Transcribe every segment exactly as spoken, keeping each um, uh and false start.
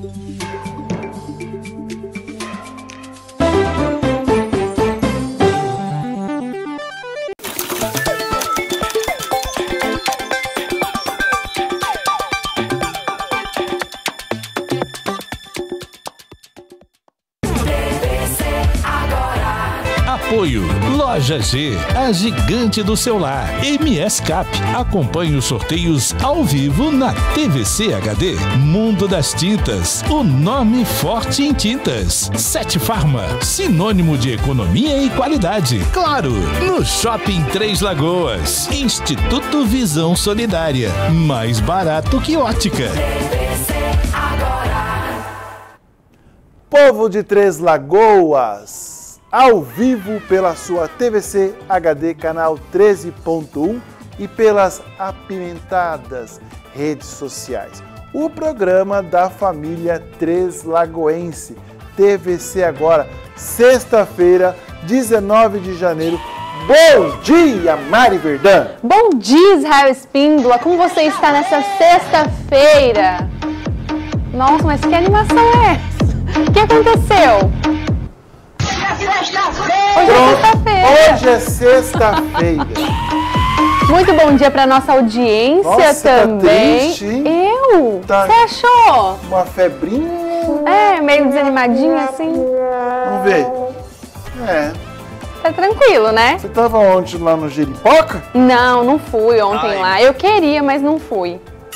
Apoio Loja G, a gigante do celular. M S Cap, acompanhe os sorteios ao vivo na T V C H D. Mundo das Tintas, o nome forte em tintas. Sete Farma, sinônimo de economia e qualidade. Claro, no Shopping Três Lagoas. Instituto Visão Solidária, mais barato que ótica. Povo de Três Lagoas, ao vivo pela sua T V C H D canal treze ponto um e pelas apimentadas redes sociais. O programa da família Três Lagoense, T V C Agora, sexta-feira, dezenove de janeiro. Bom dia, Mari Verdun! Bom dia, Israel Espíndola! Como você está nessa sexta-feira? Nossa, mas que animação é essa? O que aconteceu? Hoje é sexta-feira. Muito bom dia para nossa audiência. Nossa, também. Tá triste, hein? Eu? Tá Você achou? Uma febrinha. É, meio desanimadinha assim. Vamos ver. É. Tá tranquilo, né? Você tava ontem lá no Jeripoca? Não, não fui ontem Ai. lá. Eu queria, mas não fui.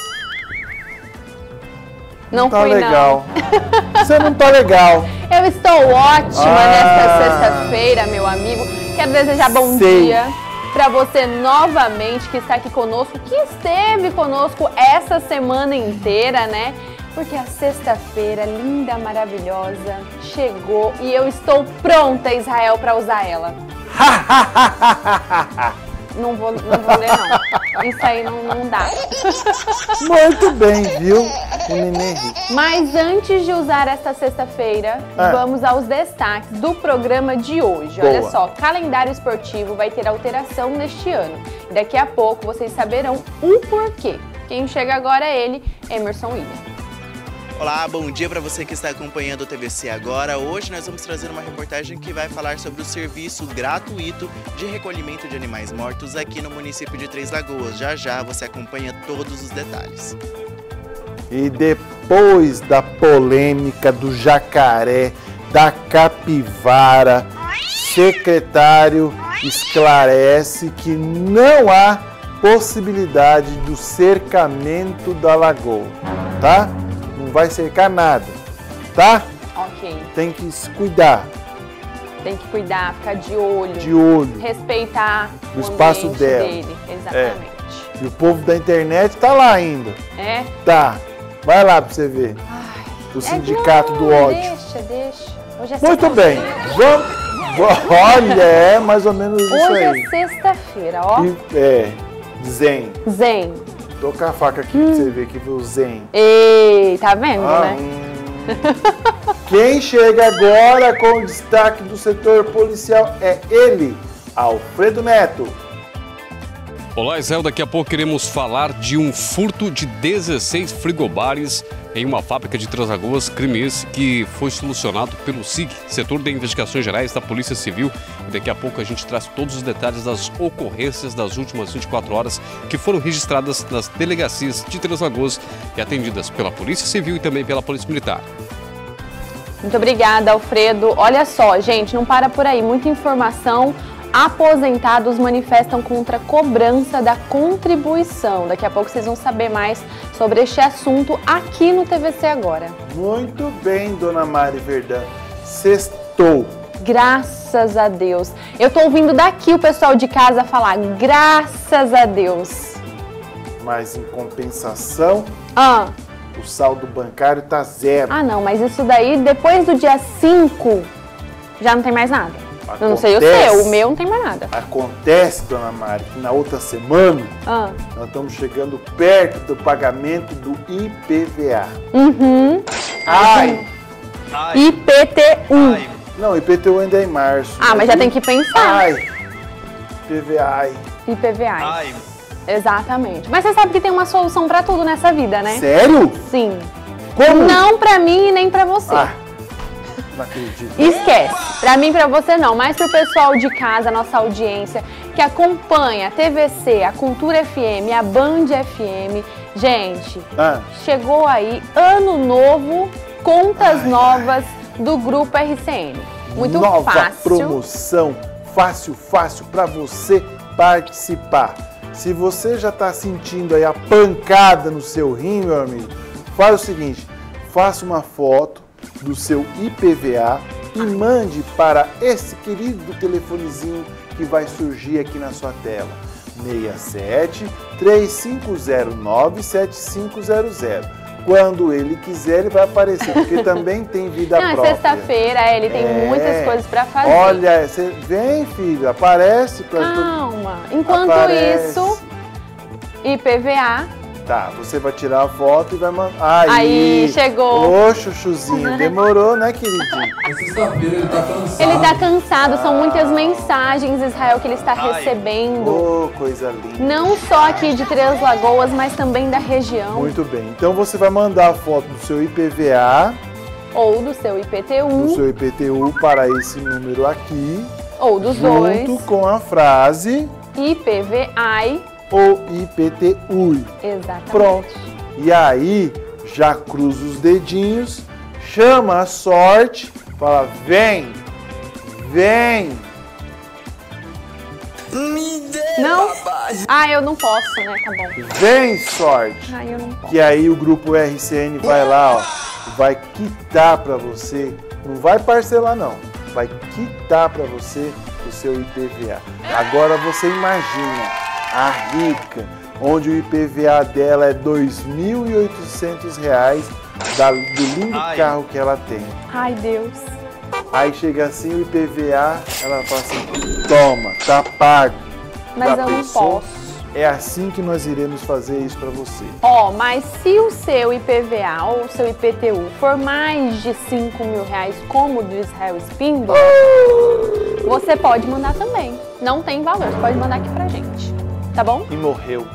Não, não tá fui, legal. não. Você não tá legal. Eu estou ótima ah. nesta sexta-feira, meu amigo. Quero desejar bom Sei. dia para você novamente que está aqui conosco, que esteve conosco essa semana inteira, né? Porque a sexta-feira, linda, maravilhosa, chegou e eu estou pronta, Israel, para usar ela. Não vou, não vou ler, não. Isso aí não, não dá. Muito bem, viu? O neném. Mas antes de usar esta sexta-feira, é. vamos aos destaques do programa de hoje. Boa. Olha só, calendário esportivo vai ter alteração neste ano. E daqui a pouco vocês saberão o porquê. Quem chega agora é ele, Emerson William. Olá, bom dia para você que está acompanhando o T V C Agora. Hoje nós vamos trazer uma reportagem que vai falar sobre o serviço gratuito de recolhimento de animais mortos aqui no município de Três Lagoas. Já já você acompanha todos os detalhes. E depois da polêmica do jacaré, da capivara, secretário esclarece que não há possibilidade do cercamento da lagoa, tá? Não vai cercar nada, tá? Ok. Tem que se cuidar. Tem que cuidar, ficar de olho. De olho. Respeitar o, o espaço ambiente dela. dele. Exatamente. É. E o povo da internet tá lá ainda. É? Tá. Vai lá pra você ver. Ai, o sindicato é, não, do ódio. Deixa, deixa. Hoje é Muito bem. Vamos. Olha, é mais ou menos isso aí. Hoje é sexta-feira, ó. E, é. Zen. Zen. Tô com a faca aqui hum. pra você ver aqui o Zen. Ei, tá vendo, ah, né? Hum. Quem chega agora com o destaque do setor policial é ele, Alfredo Neto. Olá, Israel. Daqui a pouco queremos falar de um furto de dezesseis frigobares em uma fábrica de Três Lagoas, crime esse que foi solucionado pelo S I G, Setor de Investigações Gerais da Polícia Civil. E daqui a pouco a gente traz todos os detalhes das ocorrências das últimas vinte e quatro horas que foram registradas nas delegacias de Três Lagoas e atendidas pela Polícia Civil e também pela Polícia Militar. Muito obrigada, Alfredo. Olha só, gente, não para por aí. Muita informação. Aposentados manifestam contra a cobrança da contribuição. Daqui a pouco vocês vão saber mais sobre este assunto aqui no T V C Agora. Muito bem, dona Mari Verdun. Sextou. Graças a Deus. Eu tô ouvindo daqui o pessoal de casa falar, graças a Deus. Mas em compensação, ah. o saldo bancário tá zero. Ah, não, mas isso daí, depois do dia cinco, já não tem mais nada. Acontece, eu não sei o seu, o meu não tem mais nada. Acontece, dona Mari, que na outra semana ah. nós estamos chegando perto do pagamento do I P V A. Uhum. Ai! Ai. I P T U. Ai. Não, I P T U ainda é em março. Ah, mas, mas já tem que pensar. Ai! I P V A. I P V A. Ai. Exatamente. Mas você sabe que tem uma solução pra tudo nessa vida, né? Sério? Sim. Como? Não pra mim e nem pra você. Ah, não acredito. Esquece. Pra mim e pra você não, mas pro pessoal de casa, a nossa audiência, que acompanha a T V C, a Cultura F M, a Band F M. Gente, Ah. chegou aí ano novo, contas ai, novas ai. do Grupo R C N. Muito Nova fácil. promoção, fácil, fácil para você participar. Se você já está sentindo aí a pancada no seu rim, meu amigo, faz o seguinte, faça uma foto do seu I P V A e mande para esse querido telefonezinho que vai surgir aqui na sua tela. seis sete, três cinco zero nove, sete cinco zero zero. Quando ele quiser, ele vai aparecer, porque também tem vida Não, própria. É sexta-feira, ele tem é, muitas coisas para fazer. Olha, você vem, filho, aparece. Pra Calma. Enquanto aparece. isso, I P V A. Tá, você vai tirar a foto e vai mandar. Aí, Aí chegou. Ô, chuchuzinho, demorou, né, queridinho? É sexta-feira, ele tá cansado. Ele tá cansado, são muitas mensagens, Israel, que ele está Ai. recebendo. Ô, oh, coisa linda. Não só aqui de Três Lagoas, mas também da região. Muito bem, então você vai mandar a foto do seu I P V A. Ou do seu I P T U. Do seu I P T U para esse número aqui. Ou dos junto dois. Junto com a frase I P V A ou I P T U. Exatamente. Pronto. E aí, já cruza os dedinhos, chama a sorte, fala, vem, vem. Não? Ah, eu não posso, né? Tá bom. Vem, sorte. Ah, eu não posso. Que aí o grupo R C N vai lá, ó, vai quitar pra você, não vai parcelar não, vai quitar pra você o seu I P V A. Agora você imagina a rica, onde o I P V A dela é dois mil e oitocentos reais da, do lindo Ai. carro que ela tem. Ai, Deus. Aí chega assim o I P V A, ela fala assim, toma, tá pago. Mas Já eu pensou? não posso. É assim que nós iremos fazer isso pra você. Ó, oh, mas se o seu I P V A ou o seu I P T U for mais de cinco mil reais, como o do Israel Espíndola, uh! você pode mandar também. Não tem valor, você pode mandar aqui pra gente. Tá bom? E morreu.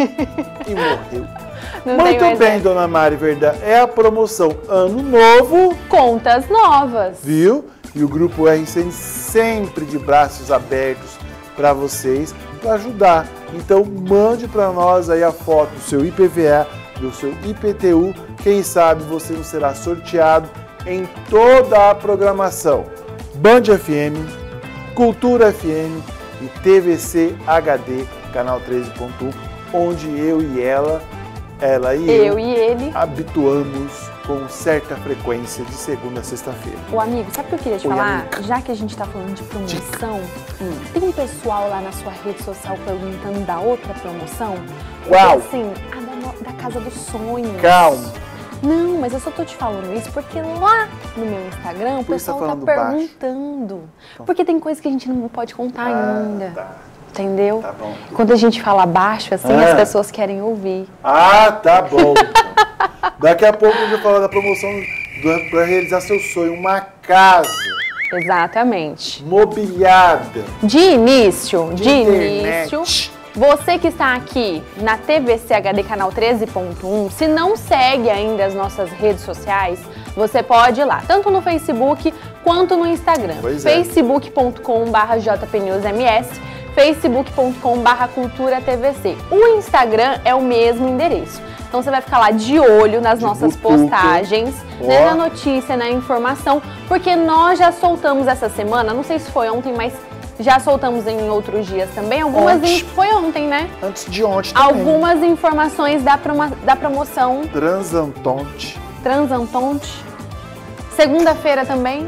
E morreu. Não Muito bem, dona Mari Verdade. É a promoção Ano Novo. Contas novas. Viu? E o Grupo R C N sempre de braços abertos para vocês, para ajudar. Então, mande para nós aí a foto do seu I P V A, do seu I P T U. Quem sabe você não será sorteado em toda a programação. Band F M, Cultura F M e T V C H D, canal treze ponto um, onde eu e ela, ela e eu, eu e ele habituamos com certa frequência de segunda a sexta-feira. Ô amigo, sabe o que eu queria te Oi, falar? amiga. Já que a gente tá falando de promoção, hum. tem um pessoal lá na sua rede social perguntando da outra promoção? Qual? Porque, assim, a da, da Casa dos Sonhos. Calma. Não, mas eu só tô te falando isso porque lá no meu Instagram o pessoal tá, tá perguntando. Então, porque tem coisa que a gente não pode contar ah, ainda. Tá. Entendeu? Tá bom. Quando a gente fala baixo, assim, ah. as pessoas querem ouvir. Ah, tá bom. Então. Daqui a pouco eu vou falar da promoção para realizar seu sonho. Uma casa. Exatamente. Mobiliada. De início, de, de internet. início. Você que está aqui na T V C H D canal treze ponto um, se não segue ainda as nossas redes sociais, você pode ir lá, tanto no Facebook quanto no Instagram. Pois é. facebook ponto com barra J P News M S, facebook ponto com barra Cultura T V C. O Instagram é o mesmo endereço. Então você vai ficar lá de olho nas de nossas butuca. postagens, né, na notícia, na informação, porque nós já soltamos essa semana, não sei se foi ontem, mas já soltamos em outros dias também. Algumas ontem. In... Foi ontem, né? Antes de ontem também. Algumas informações da, promo... da promoção. Transantonte. Transantonte. Segunda-feira também.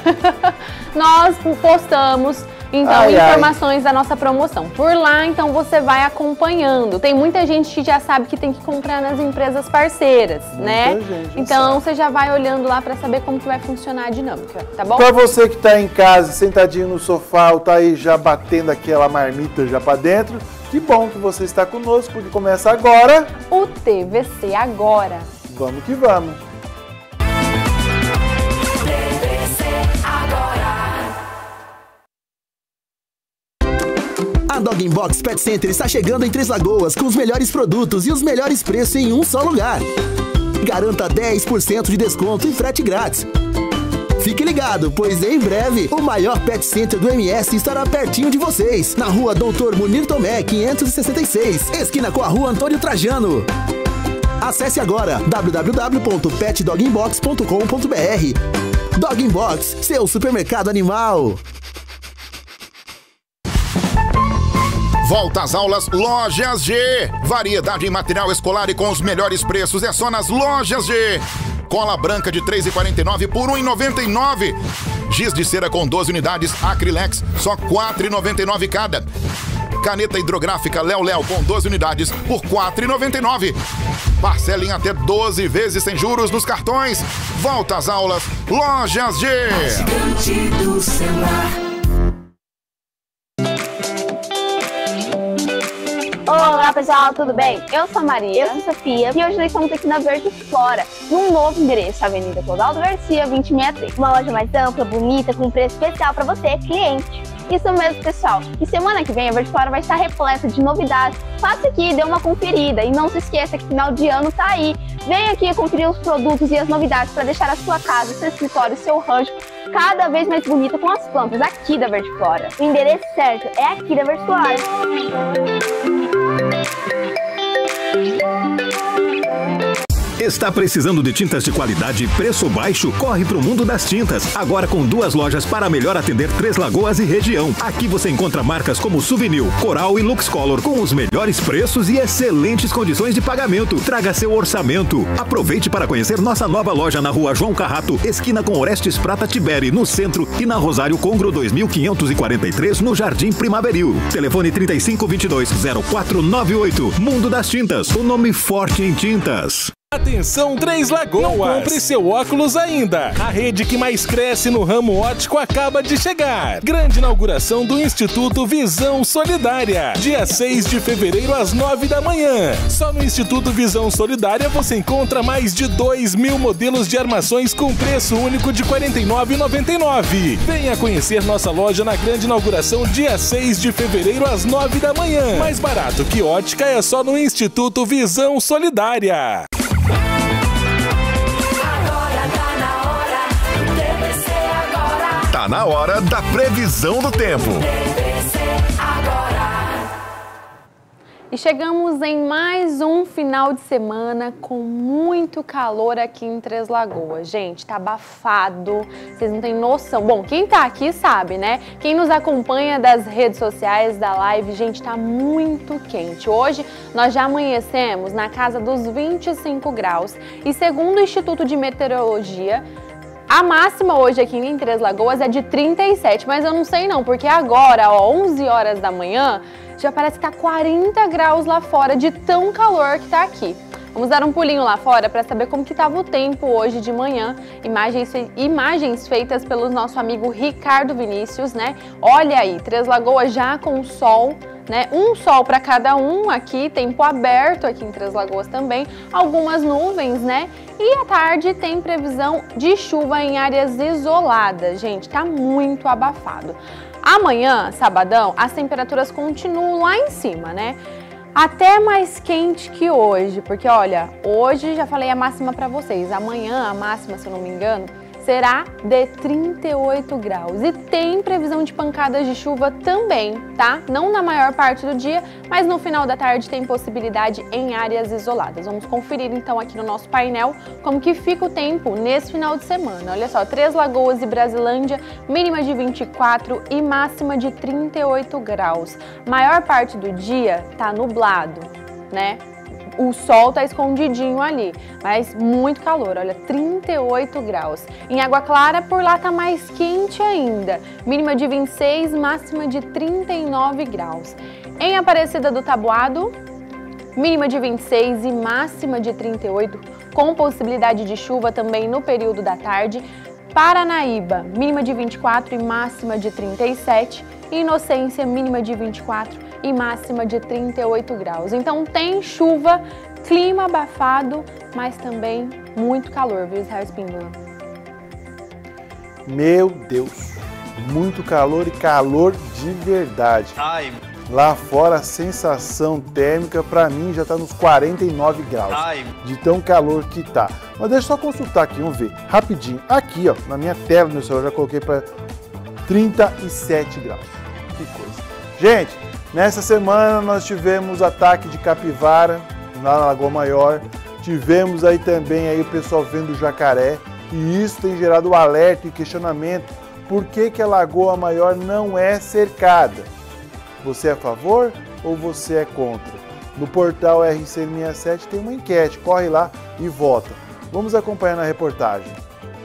Nós postamos, então, ai, informações ai. da nossa promoção. Por lá, então, você vai acompanhando. Tem muita gente que já sabe que tem que comprar nas empresas parceiras, muita né? Gente então, sabe. Você já vai olhando lá para saber como que vai funcionar a dinâmica, tá bom? Para você que tá em casa, sentadinho no sofá, ou tá aí já batendo aquela marmita já para dentro, que bom que você está conosco, porque começa agora o T V C Agora. Vamos que vamos. A Dog Box Pet Center está chegando em Três Lagoas com os melhores produtos e os melhores preços em um só lugar. Garanta dez por cento de desconto e frete grátis. Fique ligado, pois em breve o maior pet center do M S estará pertinho de vocês, na rua Doutor Munir Tomé, quinhentos e sessenta e seis, esquina com a rua Antônio Trajano. Acesse agora w w w ponto pet dog in box ponto com ponto b r. Dog in Box, seu supermercado animal. Volta às aulas Lojas G. Variedade em material escolar e com os melhores preços é só nas Lojas G. Cola branca de três reais e quarenta e nove centavos por um real e noventa e nove centavos. Giz de cera com doze unidades Acrylex, só quatro reais e noventa e nove centavos cada. Caneta hidrográfica Léo Léo com doze unidades por quatro reais e noventa e nove centavos. Parcela em até doze vezes sem juros nos cartões. Volta às aulas Lojas G. Gigante do celular. Olá pessoal, tudo bem? Eu sou a Maria, eu sou a Sofia e hoje nós estamos aqui na Verde Flora, num novo endereço, Avenida Clodoaldo Garcia, vinte e sessenta e três. Uma loja mais ampla, bonita, com preço especial para você, cliente. Isso mesmo, pessoal. E semana que vem a Verde Flora vai estar repleta de novidades. Passe aqui, dê uma conferida e não se esqueça que final de ano tá aí. Vem aqui conferir os produtos e as novidades para deixar a sua casa, seu escritório, seu rancho cada vez mais bonita com as plantas aqui da Verde Flora. O endereço certo é aqui da Verde Flora. Está precisando de tintas de qualidade e preço baixo? Corre para o Mundo das Tintas. Agora com duas lojas para melhor atender Três Lagoas e região. Aqui você encontra marcas como Souvenir, Coral e Luxcolor com os melhores preços e excelentes condições de pagamento. Traga seu orçamento. Aproveite para conhecer nossa nova loja na rua João Carrato, esquina com Orestes Prata Tiberi, no centro, e na Rosário Congro dois mil quinhentos e quarenta e três, no Jardim Primaveril. Telefone trinta e cinco, vinte e dois, zero quatro nove oito. Mundo das Tintas, o nome forte em tintas. Atenção Três Lagoas! Não compre seu óculos ainda! A rede que mais cresce no ramo óptico acaba de chegar. Grande inauguração do Instituto Visão Solidária. Dia seis de fevereiro às nove da manhã. Só no Instituto Visão Solidária você encontra mais de dois mil modelos de armações com preço único de quarenta e nove reais e noventa e nove centavos. Venha conhecer nossa loja na grande inauguração dia seis de fevereiro às nove da manhã. Mais barato que ótica é só no Instituto Visão Solidária. Tá na hora da previsão do tempo. E chegamos em mais um final de semana com muito calor aqui em Três Lagoas. Gente, tá abafado, vocês não têm noção. Bom, quem tá aqui sabe, né? Quem nos acompanha das redes sociais, da live, gente, tá muito quente. Hoje nós já amanhecemos na casa dos vinte e cinco graus e segundo o Instituto de Meteorologia, a máxima hoje aqui em Três Lagoas é de trinta e sete, mas eu não sei não, porque agora, ó, onze horas da manhã, já parece que tá quarenta graus lá fora de tão calor que tá aqui. Vamos dar um pulinho lá fora para saber como que tava o tempo hoje de manhã. Imagens, imagens feitas pelo nosso amigo Ricardo Vinícius, né? Olha aí, Três Lagoas já com sol, né? Um sol para cada um aqui, tempo aberto aqui em Três Lagoas também, algumas nuvens, né? E à tarde tem previsão de chuva em áreas isoladas, gente, tá muito abafado. Amanhã, sabadão, as temperaturas continuam lá em cima, né? Até mais quente que hoje, porque olha, hoje já falei a máxima para vocês, amanhã a máxima, se eu não me engano, será de trinta e oito graus e tem previsão de pancadas de chuva também, tá? Não na maior parte do dia, mas no final da tarde tem possibilidade em áreas isoladas. Vamos conferir então aqui no nosso painel como que fica o tempo nesse final de semana. Olha só, Três Lagoas e Brasilândia, mínima de vinte e quatro e máxima de trinta e oito graus. Maior parte do dia tá nublado, né? O sol tá escondidinho ali, mas muito calor, olha, trinta e oito graus. Em Água Clara, por lá tá mais quente ainda, mínima de vinte e seis, máxima de trinta e nove graus. Em Aparecida do Taboado, mínima de vinte e seis e máxima de trinta e oito, com possibilidade de chuva também no período da tarde. Paranaíba, mínima de vinte e quatro e máxima de trinta e sete. Inocência, mínima de vinte e quatro e máxima de trinta e oito graus. Então tem chuva, clima abafado, mas também muito calor, viu, Israel Espíndola? Meu Deus, muito calor e calor de verdade. Ai. Lá fora a sensação térmica para mim já está nos quarenta e nove graus, Ai. de tão calor que tá. Mas deixa eu só consultar aqui, vamos ver, rapidinho. Aqui, ó, na minha tela do meu celular, já coloquei para trinta e sete graus. Que coisa. Gente, nessa semana nós tivemos ataque de capivara lá na Lagoa Maior. Tivemos aí também aí o pessoal vendo o jacaré. E isso tem gerado alerta e questionamento. Por que que a Lagoa Maior não é cercada? Você é a favor ou você é contra? No portal R C N sessenta e sete tem uma enquete, corre lá e vota. Vamos acompanhar na reportagem.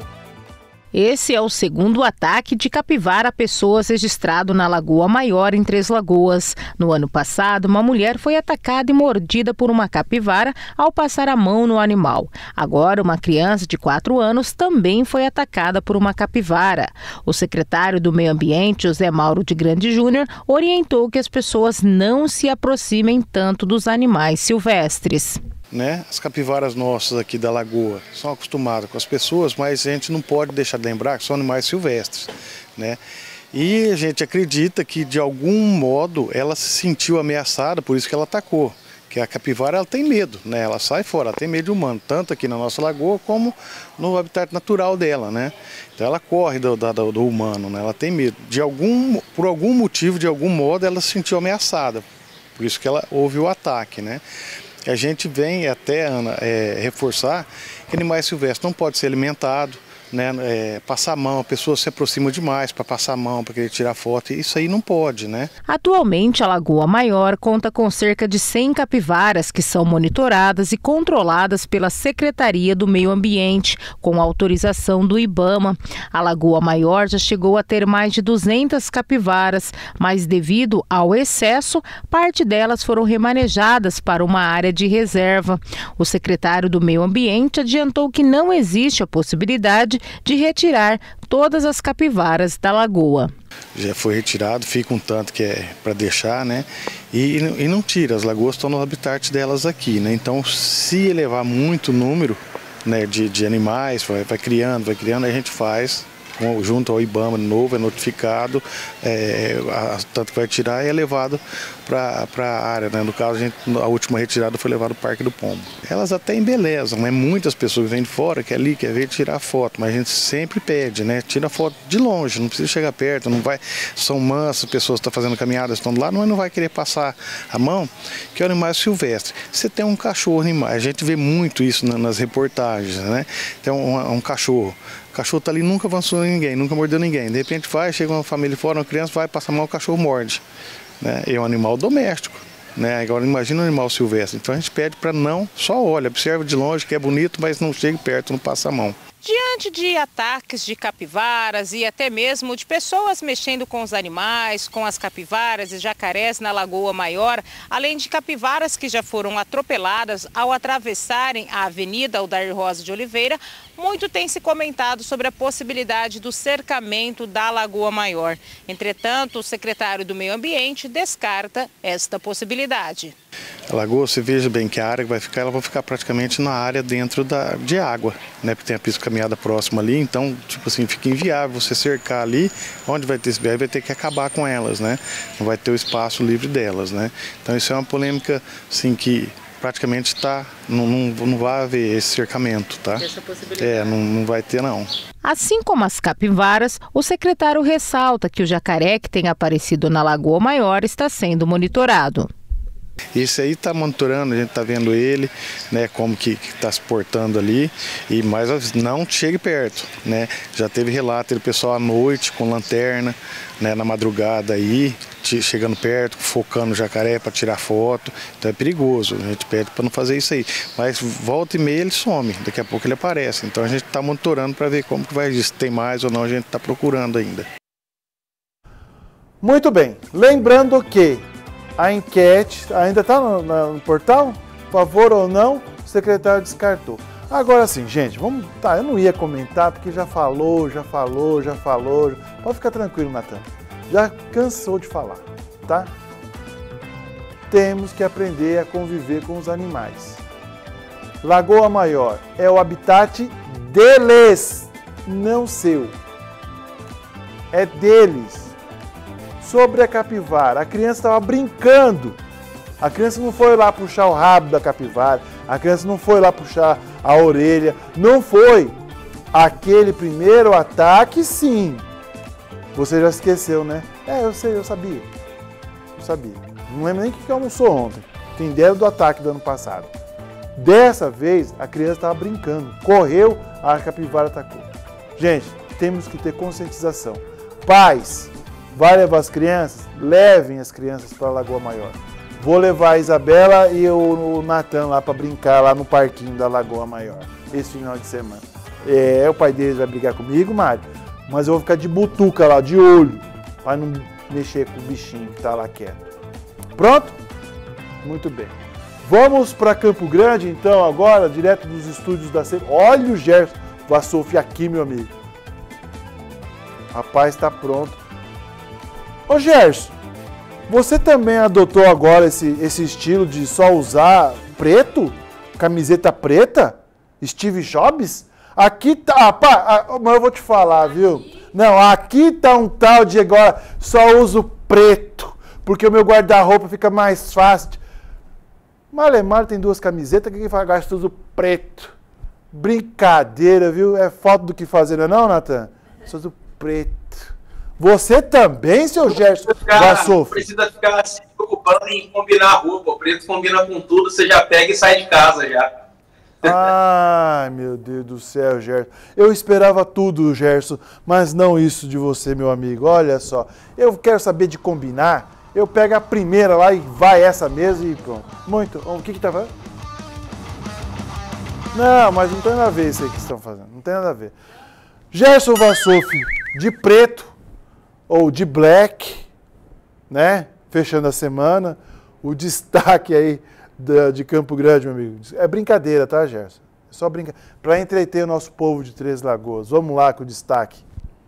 Esse é o segundo ataque de capivara a pessoas registrado na Lagoa Maior, em Três Lagoas. No ano passado, uma mulher foi atacada e mordida por uma capivara ao passar a mão no animal. Agora, uma criança de quatro anos também foi atacada por uma capivara. O secretário do Meio Ambiente, José Mauro de Grande Júnior, orientou que as pessoas não se aproximem tanto dos animais silvestres. Né? As capivaras nossas aqui da lagoa são acostumadas com as pessoas, mas a gente não pode deixar de lembrar que são animais silvestres, né? E a gente acredita que de algum modo ela se sentiu ameaçada, por isso que ela atacou. Que a capivara ela tem medo, né? Ela sai fora, ela tem medo de humano, tanto aqui na nossa lagoa como no habitat natural dela, né? Então ela corre do, do, do humano, né? Ela tem medo. De algum, por algum motivo, de algum modo, ela se sentiu ameaçada, por isso que ela houve o ataque, né? A gente vem até, Ana, é, reforçar que animais silvestres não podem ser alimentados, né? É, passar a mão, a pessoa se aproxima demais para passar a mão, para querer tirar foto, isso aí não pode, né? Atualmente, a Lagoa Maior conta com cerca de cem capivaras que são monitoradas e controladas pela Secretaria do Meio Ambiente, com autorização do IBAMA. A Lagoa Maior já chegou a ter mais de duzentas capivaras, mas devido ao excesso, parte delas foram remanejadas para uma área de reserva. O secretário do Meio Ambiente adiantou que não existe a possibilidade de retirar todas as capivaras da lagoa. Já foi retirado, fica um tanto que é para deixar, né? E, e não tira, as lagoas estão no habitat delas aqui, né? Então, se elevar muito o número, né, de, de animais, vai, vai criando, vai criando, a gente faz junto ao IBAMA de novo, é notificado, é, a, tanto que vai tirar e é levado para a área, né? No caso, a, gente, a última retirada foi levada ao Parque do Pombo. Elas até embelezam, né? Muitas pessoas vêm de fora, que ali, quer ver tirar foto, mas a gente sempre pede, né? Tira foto de longe, não precisa chegar perto, não vai, são mansas, pessoas estão fazendo caminhadas, estão lá, não, não vai querer passar a mão, que é um animal silvestre. Você tem um cachorro animal, a gente vê muito isso nas reportagens, né? Tem um, um cachorro. O cachorro está ali, nunca avançou em ninguém, nunca mordeu ninguém. De repente vai, chega uma família fora, uma criança vai, passa a mão, o cachorro morde. Né? É um animal doméstico. Né? Agora imagina um animal silvestre. Então a gente pede para não, só olha, observa de longe que é bonito, mas não chegue perto, não passa a mão. Diante de ataques de capivaras e até mesmo de pessoas mexendo com os animais, com as capivaras e jacarés na Lagoa Maior, além de capivaras que já foram atropeladas ao atravessarem a Avenida Aldair Rosa de Oliveira, muito tem se comentado sobre a possibilidade do cercamento da Lagoa Maior. Entretanto, o secretário do Meio Ambiente descarta esta possibilidade. A lagoa, você veja bem que a área que vai ficar, ela vai ficar praticamente na área dentro da, de água, né? Porque tem a pista caminhada próxima ali, então, tipo assim, fica inviável você cercar ali, onde vai ter esse viés, vai ter que acabar com elas, né? Não vai ter o espaço livre delas, né? Então isso é uma polêmica, assim, que praticamente tá, não, não, não vai haver esse cercamento, tá? Essa possibilidade. É, não, não vai ter não. Assim como as capivaras, o secretário ressalta que o jacaré que tem aparecido na Lagoa Maior está sendo monitorado. Esse aí está monitorando, a gente está vendo ele, né, como que está se portando ali, e mais não chegue perto, né? Já teve relato do pessoal à noite com lanterna, né, na madrugada aí, chegando perto, focando o jacaré para tirar foto, então é perigoso, a gente pede para não fazer isso aí. Mas volta e meia ele some, daqui a pouco ele aparece, então a gente está monitorando para ver como que vai, se tem mais ou não, a gente está procurando ainda. Muito bem, lembrando que a enquete ainda está no, no portal? Favor ou não? O secretário descartou. Agora sim, gente, vamos. Tá, eu não ia comentar porque já falou, já falou, já falou. Pode ficar tranquilo, Natan. Já cansou de falar, tá? Temos que aprender a conviver com os animais. Lagoa Maior é o habitat deles, não seu. É deles. sobre a capivara. A criança estava brincando. A criança não foi lá puxar o rabo da capivara. A criança não foi lá puxar a orelha. Não foi. Aquele primeiro ataque, sim. Você já esqueceu, né? É, eu sei, eu sabia. Eu sabia. Não lembro nem o que almoçou ontem. Tem ideia do ataque do ano passado. Dessa vez, a criança estava brincando. Correu, a capivara atacou. Gente, temos que ter conscientização. Pais, vai levar as crianças? Levem as crianças para a Lagoa Maior. Vou levar a Isabela e o Natan lá para brincar lá no parquinho da Lagoa Maior. Esse final de semana. É, o pai deles vai brigar comigo, Mário. Mas eu vou ficar de butuca lá, de olho. Para não mexer com o bichinho que está lá quieto. Pronto? Muito bem. Vamos para Campo Grande, então, agora, direto dos estúdios da C. Olha o Gerson Vassouf aqui, meu amigo. Rapaz, está pronto. Ô, Gerson, você também adotou agora esse, esse estilo de só usar preto? Camiseta preta? Steve Jobs? Aqui tá... Pá, mas eu vou te falar, viu? Não, aqui tá um tal de agora só uso preto, porque o meu guarda-roupa fica mais fácil. Malemar tem duas camisetas, que faz gasto uso preto. Brincadeira, viu? É falta do que fazer, não é não, Natan? Só uso preto. Você também, seu Gerson Vassouf? Precisa ficar se preocupando em combinar a roupa. O preto combina com tudo, você já pega e sai de casa já. Ai, meu Deus do céu, Gerson. Eu esperava tudo, Gerson, mas não isso de você, meu amigo. Olha só, eu quero saber de combinar. Eu pego a primeira lá e vai essa mesmo e pronto. Muito. O que que tá fazendo? Não, mas não tem nada a ver isso aí que estão fazendo. Não tem nada a ver. Gerson Vassouf, de preto ou de black, né? Fechando a semana. O destaque aí de Campo Grande, meu amigo. É brincadeira, tá, Gerson? É só brincadeira. Para entreter o nosso povo de Três Lagoas. Vamos lá com o destaque.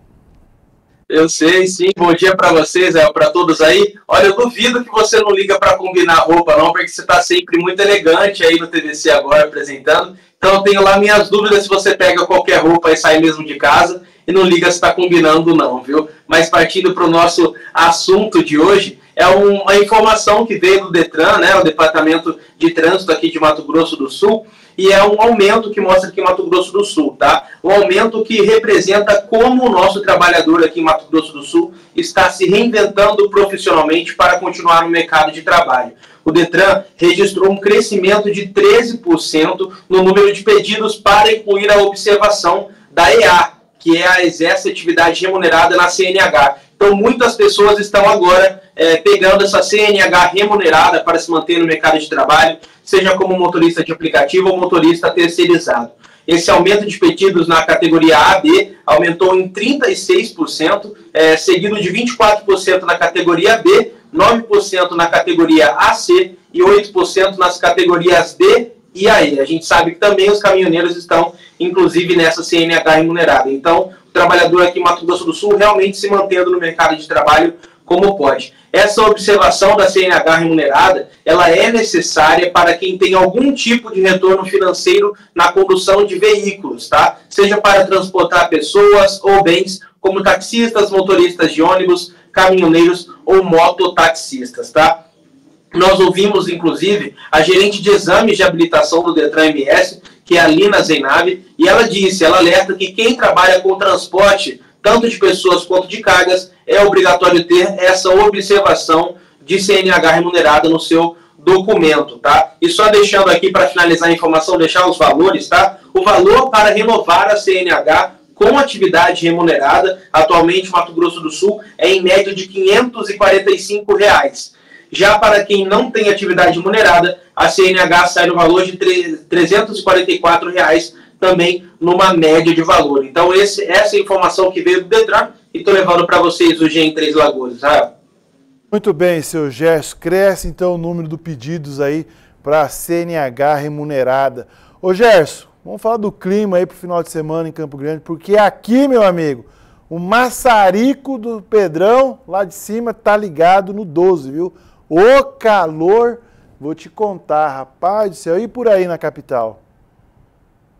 Eu sei, sim. Bom dia para vocês, é, para todos aí. Olha, eu duvido que você não liga para combinar roupa, não, porque você está sempre muito elegante aí no T V C agora apresentando. Então eu tenho lá minhas dúvidas se você pega qualquer roupa e sai mesmo de casa e não liga se está combinando não, viu? Mas partindo para o nosso assunto de hoje, é uma informação que veio do Detran, né, o Departamento de Trânsito aqui de Mato Grosso do Sul, e é um aumento que mostra aqui em Mato Grosso do Sul, tá? Um aumento que representa como o nosso trabalhador aqui em Mato Grosso do Sul está se reinventando profissionalmente para continuar no mercado de trabalho. O Detran registrou um crescimento de treze por cento no número de pedidos para incluir a observação da E A, que é a exerce atividade remunerada na C N H. Então, muitas pessoas estão agora é, pegando essa C N H remunerada para se manter no mercado de trabalho, seja como motorista de aplicativo ou motorista terceirizado. Esse aumento de pedidos na categoria A B aumentou em trinta e seis por cento, é, seguido de vinte e quatro por cento na categoria B, nove por cento na categoria A C e oito por cento nas categorias D e A E. A gente sabe que também os caminhoneiros estão, inclusive, nessa C N H remunerada. Então, o trabalhador aqui em Mato Grosso do Sul realmente se mantendo no mercado de trabalho como pode. Essa observação da C N H remunerada, ela é necessária para quem tem algum tipo de retorno financeiro na condução de veículos, tá? Seja para transportar pessoas ou bens, como taxistas, motoristas de ônibus, caminhoneiros ou mototaxistas, tá? Nós ouvimos, inclusive, a gerente de exames de habilitação do Detran M S, que é a Lina Zeinabi, e ela disse, ela alerta que quem trabalha com transporte, tanto de pessoas quanto de cargas, é obrigatório ter essa observação de C N H remunerada no seu documento, tá? E só deixando aqui para finalizar a informação, deixar os valores, tá? O valor para renovar a C N H com atividade remunerada, atualmente Mato Grosso do Sul, é em média de quinhentos e quarenta e cinco reais. Já para quem não tem atividade remunerada, a C N H sai no valor de trezentos e quarenta e quatro reais, também numa média de valor. Então esse, essa é a informação que veio do Detran e estou levando para vocês hoje em Três Lagoas. Tá? Muito bem, seu Gerson. Cresce então o número de pedidos aí para a C N H remunerada. Ô Gerson, vamos falar do clima aí para o final de semana em Campo Grande, porque aqui, meu amigo, o maçarico do Pedrão, lá de cima, tá ligado no doze, viu? O calor, vou te contar, rapaz do céu, e por aí na capital?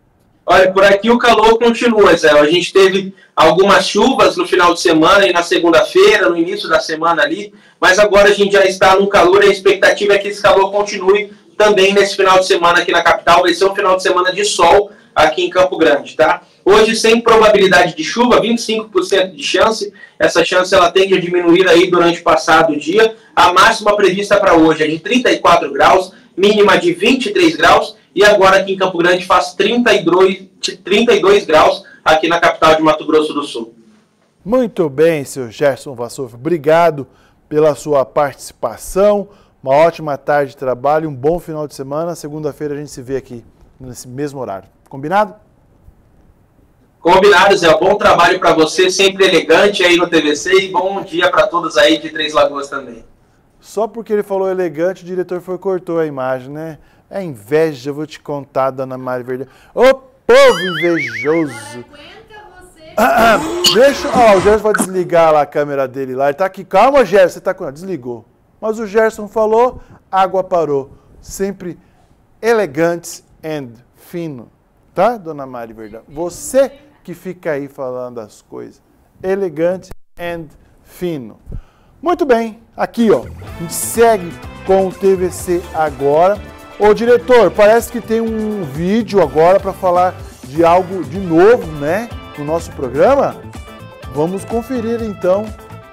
Olha, por aqui o calor continua, Zé. A gente teve algumas chuvas no final de semana e na segunda-feira, no início da semana ali, mas agora a gente já está no calor e a expectativa é que esse calor continue também nesse final de semana aqui na capital. Vai ser um final de semana de sol aqui em Campo Grande, tá? Hoje, sem probabilidade de chuva, vinte e cinco por cento de chance. Essa chance ela tende a diminuir aí durante o passado dia. A máxima prevista para hoje é de trinta e quatro graus, mínima de vinte e três graus. E agora aqui em Campo Grande faz trinta e dois graus aqui na capital de Mato Grosso do Sul. Muito bem, seu Gerson Vassouff. Obrigado pela sua participação. Uma ótima tarde de trabalho, um bom final de semana. Segunda-feira a gente se vê aqui nesse mesmo horário. Combinado? Combinado, Zé. Bom trabalho para você, sempre elegante aí no T V C e bom dia para todos aí de Três Lagoas também. Só porque ele falou elegante, o diretor foi cortou a imagem, né? É inveja, eu vou te contar, dona Mari Verde. Ô, povo invejoso! Ah, ah, deixa, ó, o Gerson vai desligar lá a câmera dele lá. Ele tá aqui, calma, Gerson, você tá com... Desligou. Mas o Gerson falou, água parou. Sempre elegantes and fino. Tá, dona Mari Verdão? Você que fica aí falando as coisas. Elegante and fino. Muito bem, aqui ó, a gente segue com o T V C agora. Ô diretor, parece que tem um vídeo agora para falar de algo de novo, né? No nosso programa. Vamos conferir então.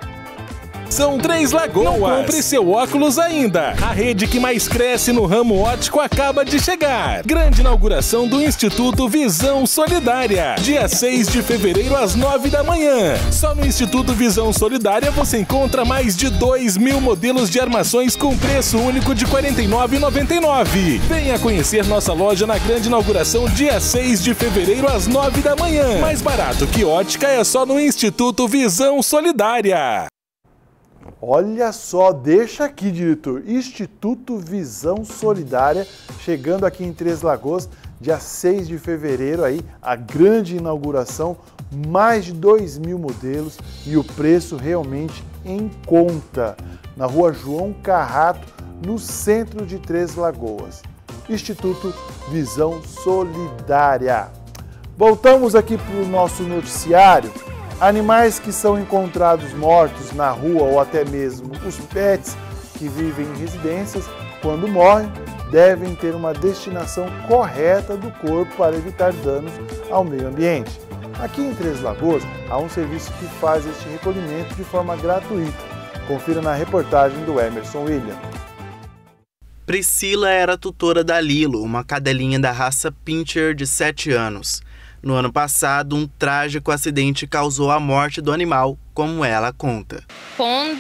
São Três Lagoas. Não compre seu óculos ainda. A rede que mais cresce no ramo óptico acaba de chegar. Grande inauguração do Instituto Visão Solidária. Dia seis de fevereiro às nove da manhã. Só no Instituto Visão Solidária você encontra mais de dois mil modelos de armações com preço único de quarenta e nove reais e noventa e nove centavos. Venha conhecer nossa loja na grande inauguração dia seis de fevereiro às nove da manhã. Mais barato que ótica é só no Instituto Visão Solidária. Olha só, deixa aqui, diretor. Instituto Visão Solidária, chegando aqui em Três Lagoas, dia seis de fevereiro, aí, a grande inauguração, mais de dois mil modelos e o preço realmente em conta. Na rua João Carrato, no centro de Três Lagoas. Instituto Visão Solidária. Voltamos aqui para o nosso noticiário. Animais que são encontrados mortos na rua ou até mesmo os pets que vivem em residências, quando morrem, devem ter uma destinação correta do corpo para evitar danos ao meio ambiente. Aqui em Três Lagoas, há um serviço que faz este recolhimento de forma gratuita. Confira na reportagem do Emerson William. Priscila era tutora da Lilo, uma cadelinha da raça Pinscher de sete anos. No ano passado, um trágico acidente causou a morte do animal, como ela conta. Quando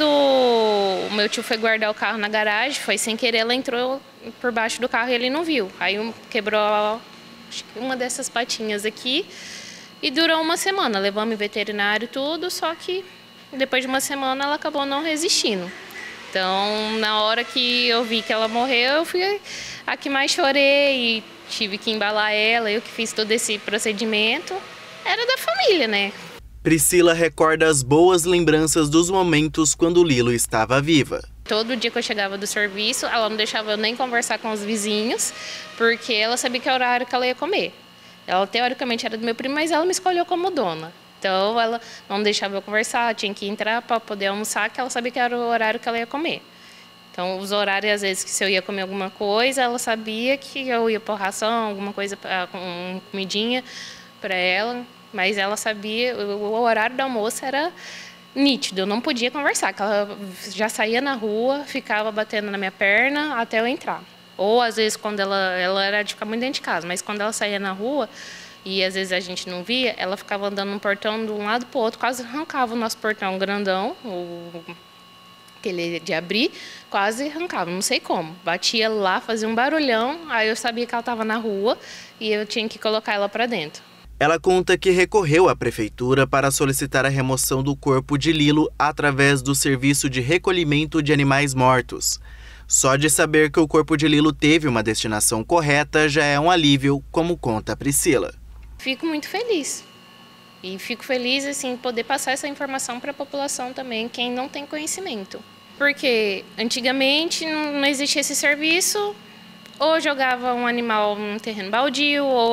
o meu tio foi guardar o carro na garagem, foi sem querer, ela entrou por baixo do carro e ele não viu. Aí quebrou acho que uma dessas patinhas aqui e durou uma semana. Levamos em veterinário e tudo, só que depois de uma semana ela acabou não resistindo. Então, na hora que eu vi que ela morreu, eu fui a que mais chorei e tive que embalar ela, eu que fiz todo esse procedimento. Era da família, né? Priscila recorda as boas lembranças dos momentos quando Lilo estava viva. Todo dia que eu chegava do serviço, ela não deixava eu nem conversar com os vizinhos, porque ela sabia que era o horário que ela ia comer. Ela, teoricamente, era do meu primo, mas ela me escolheu como dona. Então, ela não deixava eu conversar, tinha que entrar para poder almoçar, que ela sabia que era o horário que ela ia comer. Então, os horários, às vezes, que se eu ia comer alguma coisa, ela sabia que eu ia pôr ração, alguma coisa, com comidinha para ela, mas ela sabia, o horário do almoço era nítido, eu não podia conversar, que ela já saía na rua, ficava batendo na minha perna até eu entrar. Ou, às vezes, quando ela, ela era de ficar muito dentro de casa, mas quando ela saía na rua, e às vezes a gente não via, ela ficava andando no portão de um lado para o outro, quase arrancava o nosso portão grandão, o, aquele de abrir, quase arrancava, não sei como. Batia lá, fazia um barulhão, aí eu sabia que ela estava na rua e eu tinha que colocar ela para dentro. Ela conta que recorreu à prefeitura para solicitar a remoção do corpo de Lilo através do serviço de recolhimento de animais mortos. Só de saber que o corpo de Lilo teve uma destinação correta já é um alívio, como conta a Priscila. Fico muito feliz. E fico feliz assim poder passar essa informação para a população também, quem não tem conhecimento. Porque antigamente não existia esse serviço, ou jogava um animal num terreno baldio, ou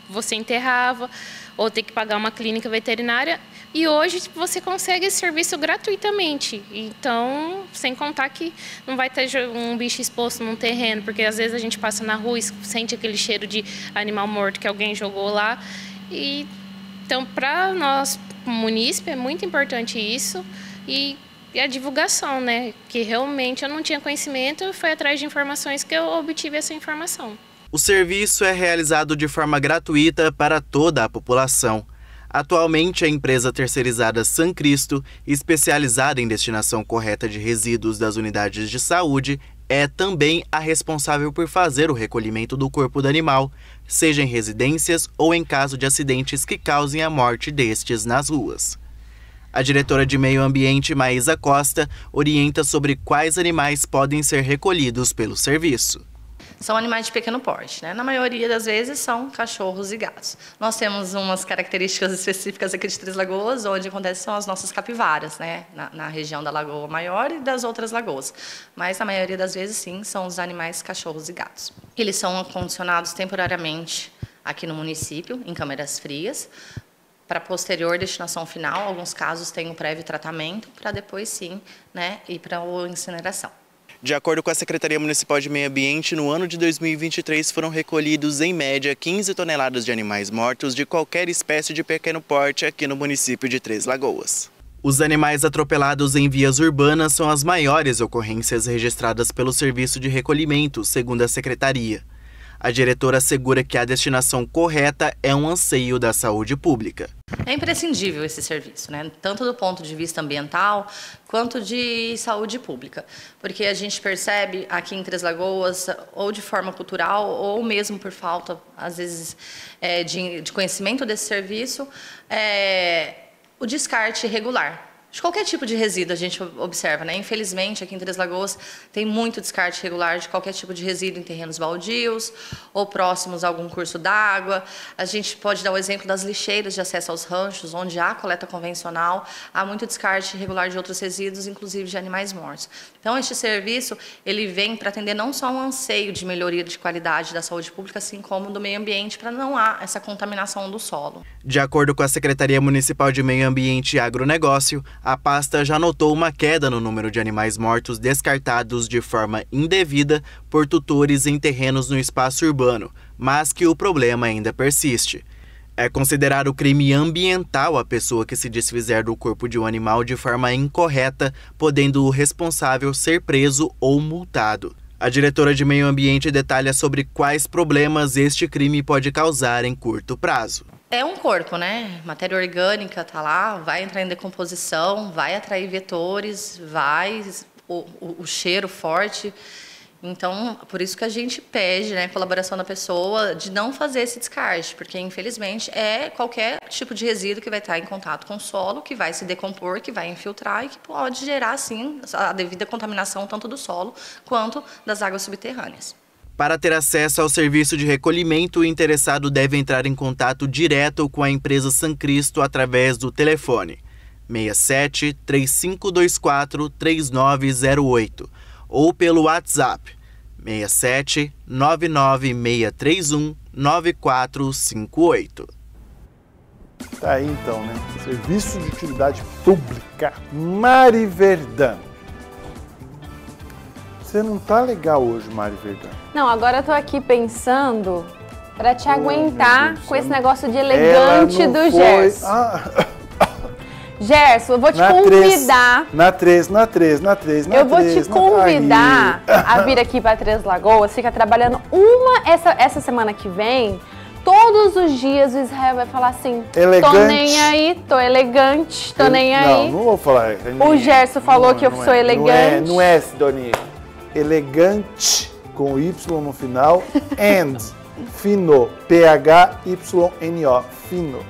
você enterrava, ou ter que pagar uma clínica veterinária. E hoje você consegue esse serviço gratuitamente. Então, sem contar que não vai ter um bicho exposto num terreno, porque às vezes a gente passa na rua e sente aquele cheiro de animal morto que alguém jogou lá. E, então, para nós, munícipe, é muito importante isso. E, e a divulgação, né? Que realmente eu não tinha conhecimento e foi atrás de informações que eu obtive essa informação. O serviço é realizado de forma gratuita para toda a população. Atualmente, a empresa terceirizada Sancristo, especializada em destinação correta de resíduos das unidades de saúde, é também a responsável por fazer o recolhimento do corpo do animal, seja em residências ou em caso de acidentes que causem a morte destes nas ruas. A diretora de Meio Ambiente, Maísa Costa, orienta sobre quais animais podem ser recolhidos pelo serviço. São animais de pequeno porte, né? Na maioria das vezes são cachorros e gatos. Nós temos umas características específicas aqui de Três Lagoas, onde acontecem são as nossas capivaras, né? Na, na região da Lagoa Maior e das outras lagoas. Mas na maioria das vezes, sim, são os animais cachorros e gatos. Eles são condicionados temporariamente aqui no município, em câmeras frias, para posterior destinação final. Alguns casos têm um prévio tratamento, para depois, sim, né, ir para a incineração. De acordo com a Secretaria Municipal de Meio Ambiente, no ano de dois mil e vinte e três foram recolhidos, em média, quinze toneladas de animais mortos de qualquer espécie de pequeno porte aqui no município de Três Lagoas. Os animais atropelados em vias urbanas são as maiores ocorrências registradas pelo Serviço de Recolhimento, segundo a Secretaria. A diretora assegura que a destinação correta é um anseio da saúde pública. É imprescindível esse serviço, né? Tanto do ponto de vista ambiental quanto de saúde pública, porque a gente percebe aqui em Três Lagoas, ou de forma cultural, ou mesmo por falta, às vezes, é, de, de conhecimento desse serviço, é, o descarte irregular. De qualquer tipo de resíduo a gente observa, né? Infelizmente, aqui em Três Lagoas tem muito descarte irregular de qualquer tipo de resíduo em terrenos baldios ou próximos a algum curso d'água. A gente pode dar o exemplo das lixeiras de acesso aos ranchos, onde há coleta convencional, há muito descarte irregular de outros resíduos, inclusive de animais mortos. Então, este serviço, ele vem para atender não só um anseio de melhoria de qualidade da saúde pública, assim como do meio ambiente, para não há essa contaminação do solo. De acordo com a Secretaria Municipal de Meio Ambiente e Agronegócio, a pasta já notou uma queda no número de animais mortos descartados de forma indevida por tutores em terrenos no espaço urbano, mas que o problema ainda persiste. É considerado crime ambiental a pessoa que se desfizer do corpo de um animal de forma incorreta, podendo o responsável ser preso ou multado. A diretora de Meio Ambiente detalha sobre quais problemas este crime pode causar em curto prazo. É um corpo, né? Matéria orgânica tá lá, vai entrar em decomposição, vai atrair vetores, vai o, o, o cheiro forte. Então, por isso que a gente pede, né, a colaboração da pessoa de não fazer esse descarte, porque infelizmente é qualquer tipo de resíduo que vai estar em contato com o solo, que vai se decompor, que vai infiltrar e que pode gerar, sim, a devida contaminação tanto do solo quanto das águas subterrâneas. Para ter acesso ao serviço de recolhimento, o interessado deve entrar em contato direto com a empresa Sancristo através do telefone seis sete, três cinco dois quatro, três nove zero oito ou pelo WhatsApp seis sete, nove nove seis três um, nove quatro cinco oito. Tá aí então, né? Serviço de Utilidade Pública, Mari Verdão. Você não tá legal hoje, Mari Verdão. Não, agora eu tô aqui pensando pra te oh, aguentar Deus, com esse negócio de elegante do foi... Gerson. Ah. Gerson, eu vou te na convidar. Três, na três, na três, na três, na eu três. Eu vou te convidar a vir aqui pra Três Lagoas, fica trabalhando uma, essa, essa semana que vem, todos os dias o Israel vai falar assim, elegante. Tô nem aí, tô elegante, tô eu, nem não, aí. Não, não vou falar. O Gerson falou não, que eu não sou é, elegante. Não é, não é, Sidonia. Elegante, com Y no final, and, fino, P H Y N O, fino.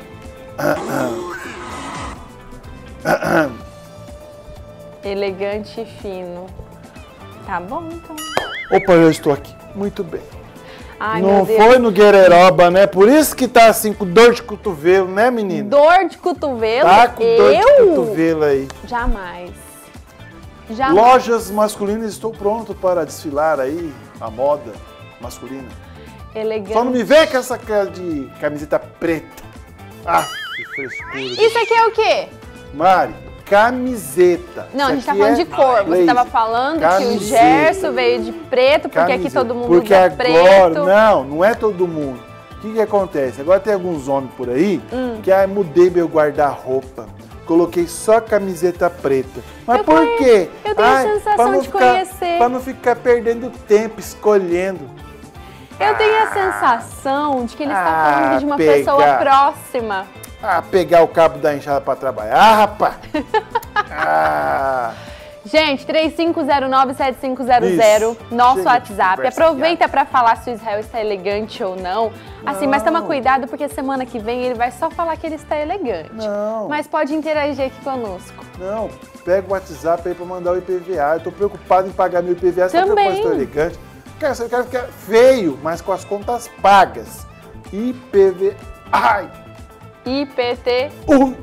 Elegante e fino. Tá bom, então. Opa, eu estou aqui. Muito bem. Ai, não foi no Guerreiroba, né? Por isso que tá assim com dor de cotovelo, né, menina? Dor de cotovelo? Tá com eu? dor de cotovelo aí. Jamais. Jamais. Lojas masculinas, estou pronto para desfilar aí a moda masculina. Elegante. Só não me vem com essa cara de camiseta preta. Ah, que frescura. Isso aqui é o quê? Mari, camiseta. Não, Isso a gente tá aqui falando é de cor. Você blazer. tava falando Camiseta. que o Gerson veio de preto, porque Camiseta. aqui todo mundo porque usa agora, preto. Não, não é todo mundo. O que que acontece? Agora tem alguns homens por aí Hum. que aí mudei meu guarda-roupa. Coloquei só camiseta preta. Mas Eu por conhe- quê? eu tenho a Ai, sensação pra não de ficar- conhecer. Pra não ficar perdendo tempo escolhendo. Eu tenho a sensação de que ele está Ah, falando de uma pegar. pessoa próxima. Ah, pegar o cabo da enxada pra trabalhar, rapaz. ah. Gente, três cinco zero nove, sete cinco zero zero, Isso. nosso Chega de WhatsApp. conversa Aproveita para falar se o Israel está elegante ou não. Assim, mas toma cuidado porque semana que vem ele vai só falar que ele está elegante. Não. Mas pode interagir aqui conosco. Não, pega o WhatsApp aí pra mandar o I P V A. Eu tô preocupado em pagar meu I P V A só porque eu estou elegante. Quero, eu quero ficar feio, mas com as contas pagas. I P V A. Ai! I P T U.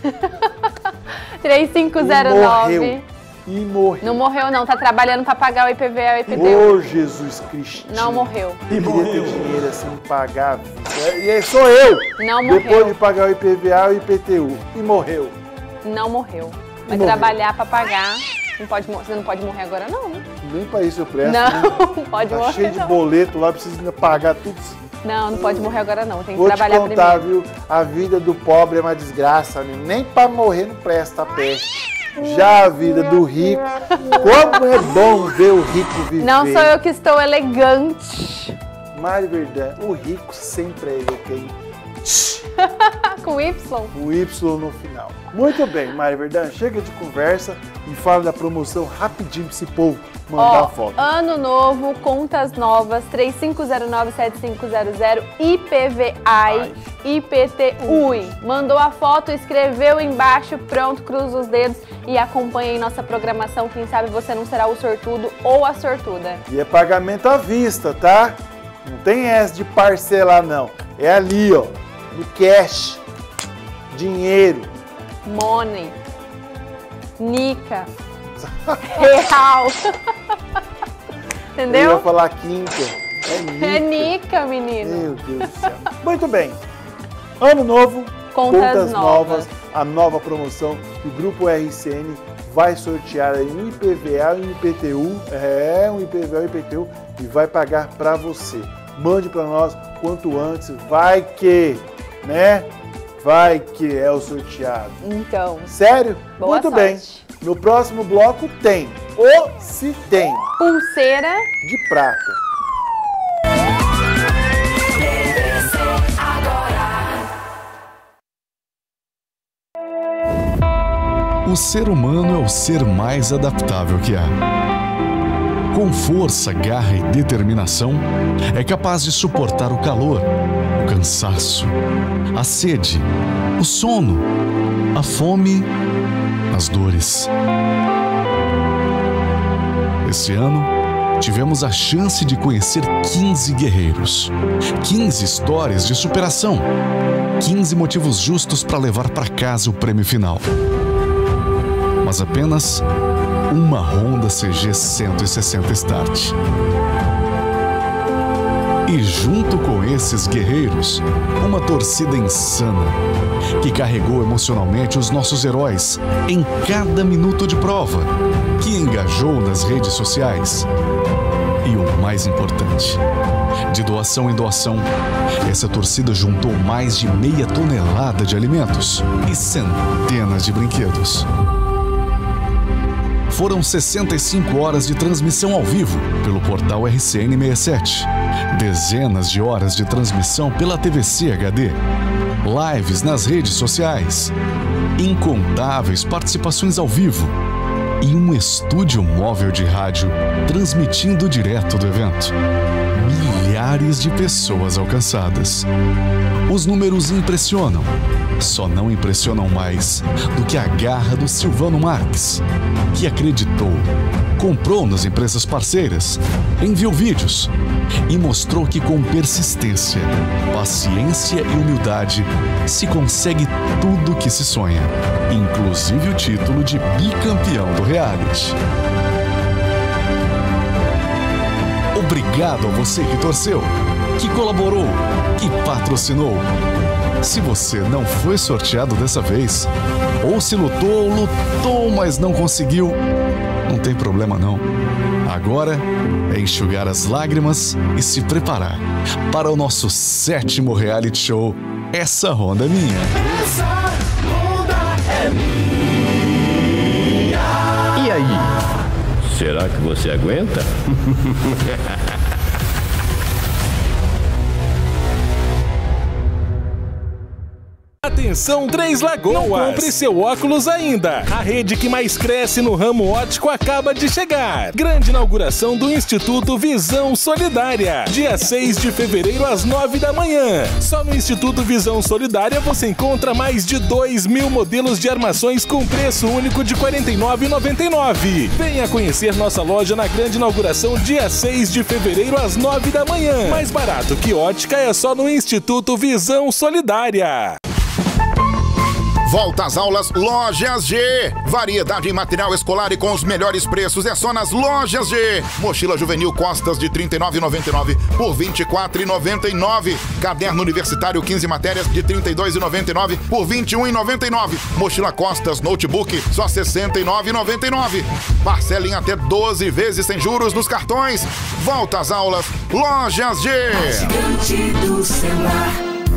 três cinco zero nove. Morreu. E morreu. Não morreu não, tá trabalhando para pagar o I P V A e o I P T Ô, U. Jesus Cristo. Não morreu. E queria ter dinheiro assim, pagar. E aí sou eu. Não morreu. Depois de pagar o I P V A e o I P T U. E morreu. Não morreu. Vai Morreu. trabalhar para pagar. Não pode, mor- você não pode morrer agora não, né? Nem pra isso eu presto. Não, né? pode Tá morrer cheio de não. boleto lá, precisa ainda pagar tudo. Não, não pode morrer agora não. Tem que Vou te trabalhar contar, primeiro. viu? A vida do pobre é uma desgraça, né? Nem pra morrer não presta a peste. Já a vida do rico, como é bom ver o rico viver. Não sou eu que estou elegante. Mari Verdão, o rico sempre é elegante. Com Y? O Y no final. Muito bem, Mari Verdão, chega de conversa e fala da promoção rapidinho pra esse povo mandar Ó, a foto. ano novo, contas novas, três cinco zero nove, sete cinco zero zero, I P V A I, I P T U I. Mandou a foto, escreveu embaixo, pronto, cruza os dedos e acompanha aí nossa programação. Quem sabe você não será o sortudo ou a sortuda. E é pagamento à vista, tá? Não tem essa de parcelar, não. É ali, ó, no cash, dinheiro. Money, Nica, Real. Entendeu? Eu ia falar quinta. É Nica. É Nica, menino. Meu Deus do céu. Muito bem. Ano novo, Contas novas. a nova promoção do Grupo R C N vai sortear aí um I P V A e um I P T U. É, um I P V A e um I P T U e vai pagar para você. Mande para nós quanto antes, vai que, né? Vai que é o sorteado. Então. Sério? Boa Muito sorte. bem. No próximo bloco tem o Se Tem Pulseira de prata. O ser humano é o ser mais adaptável que há. Com força, garra e determinação, é capaz de suportar o calor, o cansaço, a sede, o sono, a fome, as dores. Esse ano, tivemos a chance de conhecer quinze guerreiros, quinze histórias de superação, quinze motivos justos para levar para casa o prêmio final. Mas apenas uma Honda C G cento e sessenta Start. E junto com esses guerreiros, uma torcida insana, que carregou emocionalmente os nossos heróis em cada minuto de prova, que engajou nas redes sociais. E o mais importante, de doação em doação, essa torcida juntou mais de meia tonelada de alimentos e centenas de brinquedos. Foram sessenta e cinco horas de transmissão ao vivo pelo portal R C N sessenta e sete, dezenas de horas de transmissão pela T V C H D, lives nas redes sociais, incontáveis participações ao vivo e um estúdio móvel de rádio transmitindo direto do evento. Milhares de pessoas alcançadas. Os números impressionam. Só não impressionam mais do que a garra do Silvano Marques, que acreditou, comprou nas empresas parceiras, enviou vídeos e mostrou que com persistência, paciência e humildade se consegue tudo o que se sonha, inclusive o título de bicampeão do reality. Obrigado a você que torceu. que colaborou, que patrocinou. Se você não foi sorteado dessa vez, ou se lutou, lutou, mas não conseguiu, não tem problema não. Agora é enxugar as lágrimas e se preparar para o nosso sétimo reality show, Essa Ronda é Minha. Essa ronda é minha. E aí? Será que você aguenta? Atenção, Três Lagoas! Não compre seu óculos ainda! A rede que mais cresce no ramo óptico acaba de chegar. Grande inauguração do Instituto Visão Solidária. Dia seis de fevereiro, às nove da manhã. Só no Instituto Visão Solidária você encontra mais de dois mil modelos de armações com preço único de quarenta e nove reais e noventa e nove centavos. Venha conhecer nossa loja na grande inauguração dia seis de fevereiro, às nove da manhã. Mais barato que ótica é só no Instituto Visão Solidária. Volta às aulas Lojas G. Variedade em material escolar e com os melhores preços é só nas Lojas G. Mochila juvenil Costas de trinta e nove reais e noventa e nove centavos por vinte e quatro reais e noventa e nove centavos. Caderno universitário quinze matérias de trinta e dois reais e noventa e nove centavos por vinte e um reais e noventa e nove centavos. Mochila Costas Notebook só sessenta e nove reais e noventa e nove centavos. Parcela em até doze vezes sem juros nos cartões. Volta às aulas Lojas G. Gigante do celular.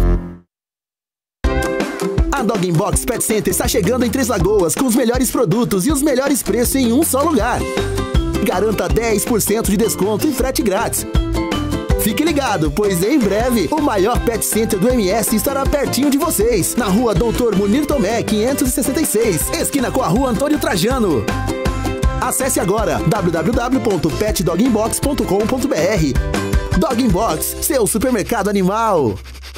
A Dog Box Pet Center está chegando em Três Lagoas com os melhores produtos e os melhores preços em um só lugar. Garanta dez por cento de desconto e frete grátis. Fique ligado, pois em breve o maior Pet Center do M S estará pertinho de vocês, na rua doutor Munir Tomé, quinhentos e sessenta e seis, esquina com a rua Antônio Trajano. Acesse agora w w w ponto pet dog box ponto com ponto b r. Dog Box, seu supermercado animal.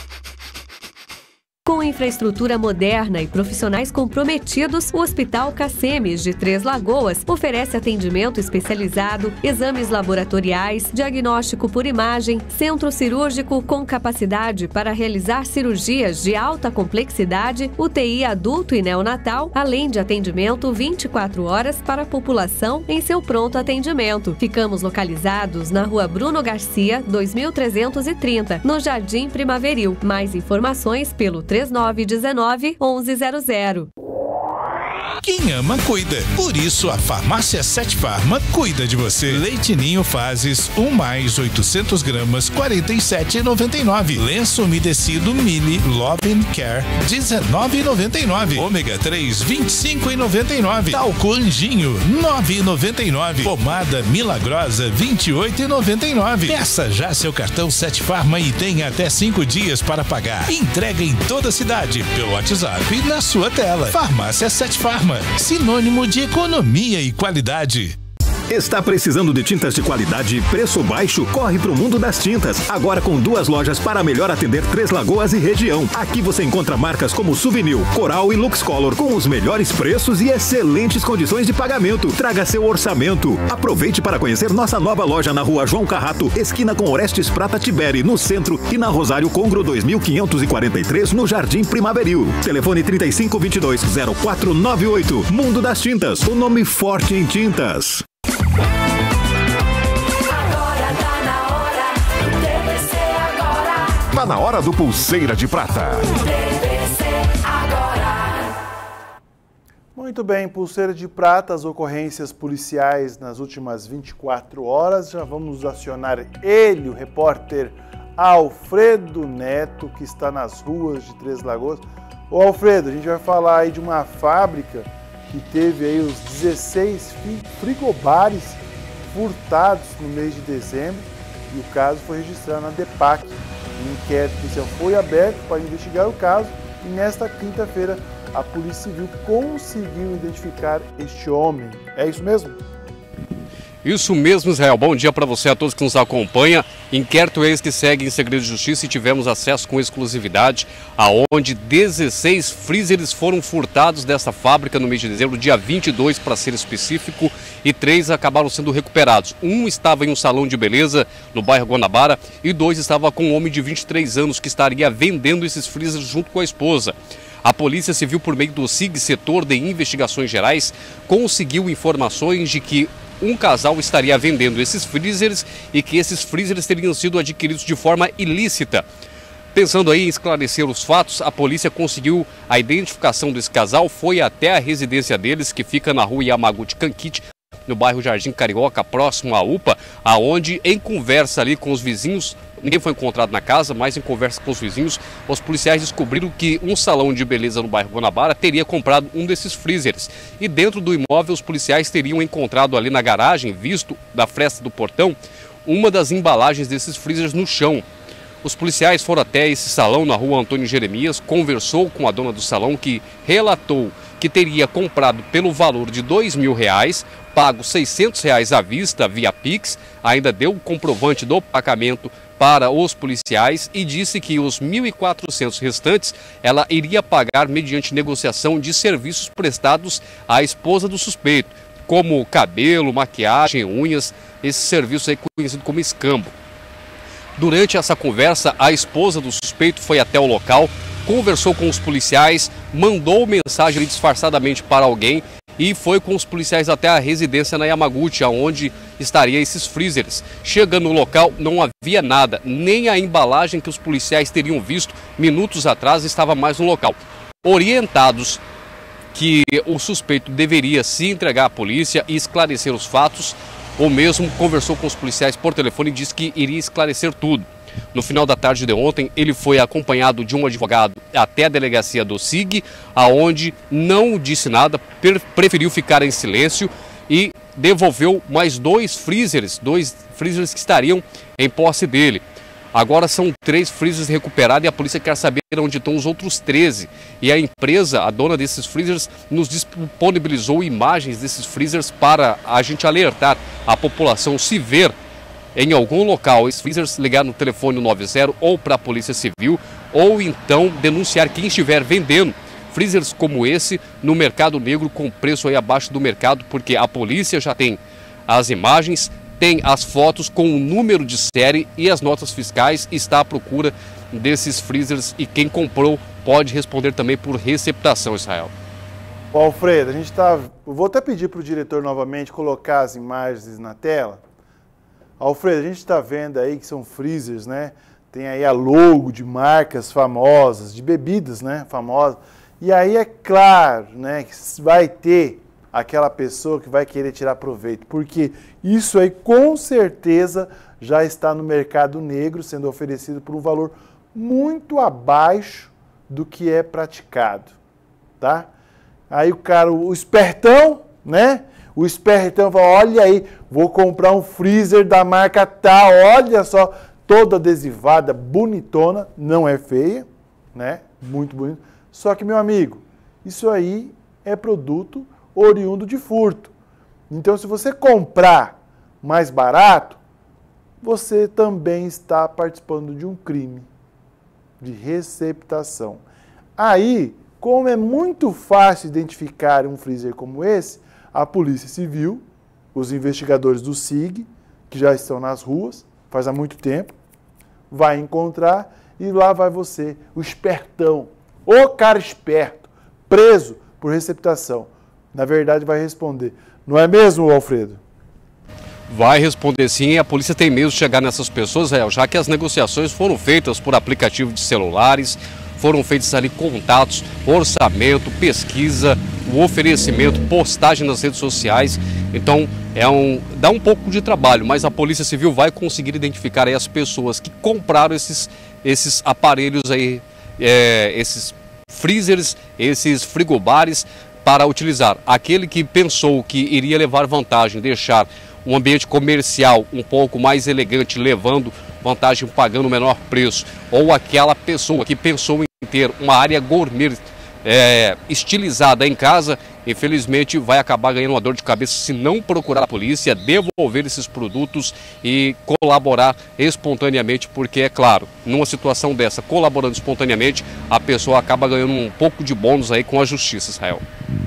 Com infraestrutura moderna e profissionais comprometidos, o Hospital Cacemes de Três Lagoas oferece atendimento especializado, exames laboratoriais, diagnóstico por imagem, centro cirúrgico com capacidade para realizar cirurgias de alta complexidade, U T I adulto e neonatal, além de atendimento vinte e quatro horas para a população em seu pronto atendimento. Ficamos localizados na Rua Bruno Garcia, dois mil trezentos e trinta, no Jardim Primaveril. Mais informações pelo três nove um nove, onze zero zero. Quem ama, cuida. Por isso, a Farmácia Sete Farma cuida de você. Leite Ninho Fases, um mais oitocentos gramas, quarenta e sete reais e noventa e nove centavos. Lenço umedecido Mili Love and Care, dezenove reais e noventa e nove centavos. Ômega três, vinte e cinco reais e noventa e nove centavos. Talco Anjinho, nove reais e noventa e nove centavos. Pomada Milagrosa, vinte e oito reais e noventa e nove centavos. Peça já seu cartão Sete Farma e tenha até cinco dias para pagar. Entrega em toda a cidade, pelo WhatsApp e na sua tela. Farmácia Sete Farma, sinônimo de economia e qualidade. Está precisando de tintas de qualidade e preço baixo? Corre para o mundo das tintas. Agora com duas lojas para melhor atender Três Lagoas e região. Aqui você encontra marcas como Souvenir, Coral e Luxcolor com os melhores preços e excelentes condições de pagamento. Traga seu orçamento. Aproveite para conhecer nossa nova loja na rua João Carrato, esquina com Orestes Prata Tiberi, no centro, e na Rosário Congro dois mil quinhentos e quarenta e três, no Jardim Primaveril. Telefone trinta e cinco, vinte e dois, zero quatro nove oito. Mundo das Tintas, o nome forte em tintas. Tá na hora do Pulseira de Prata. Muito bem, Pulseira de Prata, as ocorrências policiais nas últimas vinte e quatro horas. Já vamos acionar ele, o repórter Alfredo Neto, que está nas ruas de Três Lagoas. Ô Alfredo, a gente vai falar aí de uma fábrica que teve aí os dezesseis frigobares furtados no mês de dezembro e o caso foi registrado na DEPAC. O inquérito policial foi aberto para investigar o caso e nesta quinta-feira a Polícia Civil conseguiu identificar este homem. É isso mesmo? Isso mesmo, Israel. Bom dia para você, a todos que nos acompanham. Inquérito esse que segue em segredo de justiça e tivemos acesso com exclusividade aonde dezesseis freezers foram furtados dessa fábrica no mês de dezembro, dia vinte e dois para ser específico, e três acabaram sendo recuperados. Um estava em um salão de beleza no bairro Guanabara e dois estava com um homem de vinte e três anos que estaria vendendo esses freezers junto com a esposa. A Polícia Civil, por meio do S I G, Setor de Investigações Gerais, conseguiu informações de que um casal estaria vendendo esses freezers e que esses freezers teriam sido adquiridos de forma ilícita. Pensando aí em esclarecer os fatos, a polícia conseguiu a identificação desse casal, foi até a residência deles, que fica na rua Yamaguchi Kankite, no bairro Jardim Carioca, próximo à U P A, aonde, em conversa ali com os vizinhos, ninguém foi encontrado na casa, mas em conversa com os vizinhos, os policiais descobriram que um salão de beleza no bairro Guanabara teria comprado um desses freezers. E dentro do imóvel, os policiais teriam encontrado ali na garagem, visto da fresta do portão, uma das embalagens desses freezers no chão. Os policiais foram até esse salão na rua Antônio Jeremias, conversou com a dona do salão, que relatou que teria comprado pelo valor de dois mil reais, pago seiscentos reais à vista via Pix, ainda deu o comprovante do pagamento para os policiais e disse que os mil e quatrocentos restantes ela iria pagar mediante negociação de serviços prestados à esposa do suspeito, como cabelo, maquiagem, unhas, esse serviço aí conhecido como escambo. Durante essa conversa, a esposa do suspeito foi até o local, conversou com os policiais, mandou mensagem disfarçadamente para alguém e foi com os policiais até a residência na Yamaguchi, onde estaria esses freezers. Chegando no local, não havia nada, nem a embalagem que os policiais teriam visto minutos atrás estava mais no local. Orientados que o suspeito deveria se entregar à polícia e esclarecer os fatos, ou mesmo conversou com os policiais por telefone e disse que iria esclarecer tudo. No final da tarde de ontem, ele foi acompanhado de um advogado até a delegacia do S I G, aonde não disse nada, preferiu ficar em silêncio e devolveu mais dois freezers, dois freezers que estariam em posse dele. Agora são três freezers recuperados e a polícia quer saber onde estão os outros treze. E a empresa, a dona desses freezers, nos disponibilizou imagens desses freezers para a gente alertar a população, se ver em algum local esses freezers, ligar no telefone nove zero ou para a Polícia Civil, ou então denunciar quem estiver vendendo freezers como esse no mercado negro com preço aí abaixo do mercado, porque a polícia já tem as imagens, tem as fotos com o número de série e as notas fiscais, está à procura desses freezers e quem comprou pode responder também por receptação, Israel. Ô, Alfredo, a gente tá, eu vou até pedir para o diretor novamente colocar as imagens na tela. Alfredo, a gente está vendo aí que são freezers, né? Tem aí a logo de marcas famosas, de bebidas, né? Famosas. E aí é claro, né, que vai ter aquela pessoa que vai querer tirar proveito, porque isso aí com certeza já está no mercado negro, sendo oferecido por um valor muito abaixo do que é praticado, tá? Aí o cara, o espertão, né? O espertão fala, olha aí, vou comprar um freezer da marca tal, olha só, toda adesivada, bonitona, não é feia, né? Muito bonito. Só que, meu amigo, isso aí é produto oriundo de furto. Então, se você comprar mais barato, você também está participando de um crime de receptação. Aí, como é muito fácil identificar um freezer como esse, a Polícia Civil, os investigadores do S I G, que já estão nas ruas, faz há muito tempo, vai encontrar e lá vai você, o espertão, o cara esperto, preso por receptação. Na verdade, vai responder. Não é mesmo, Alfredo? Vai responder sim, e a polícia tem medo de chegar nessas pessoas, Israel, já que as negociações foram feitas por aplicativo de celulares, foram feitos ali contatos, orçamento, pesquisa, o oferecimento, postagem nas redes sociais. Então, é um, dá um pouco de trabalho, mas a Polícia Civil vai conseguir identificar aí as pessoas que compraram esses, esses aparelhos aí, é, esses freezers, esses frigobares para utilizar. Aquele que pensou que iria levar vantagem, deixar um ambiente comercial um pouco mais elegante, levando vantagem pagando o menor preço, ou aquela pessoa que pensou em ter uma área gourmet é, estilizada em casa, infelizmente vai acabar ganhando uma dor de cabeça se não procurar a polícia, devolver esses produtos e colaborar espontaneamente, porque é claro, numa situação dessa, colaborando espontaneamente, a pessoa acaba ganhando um pouco de bônus aí com a justiça, Israel.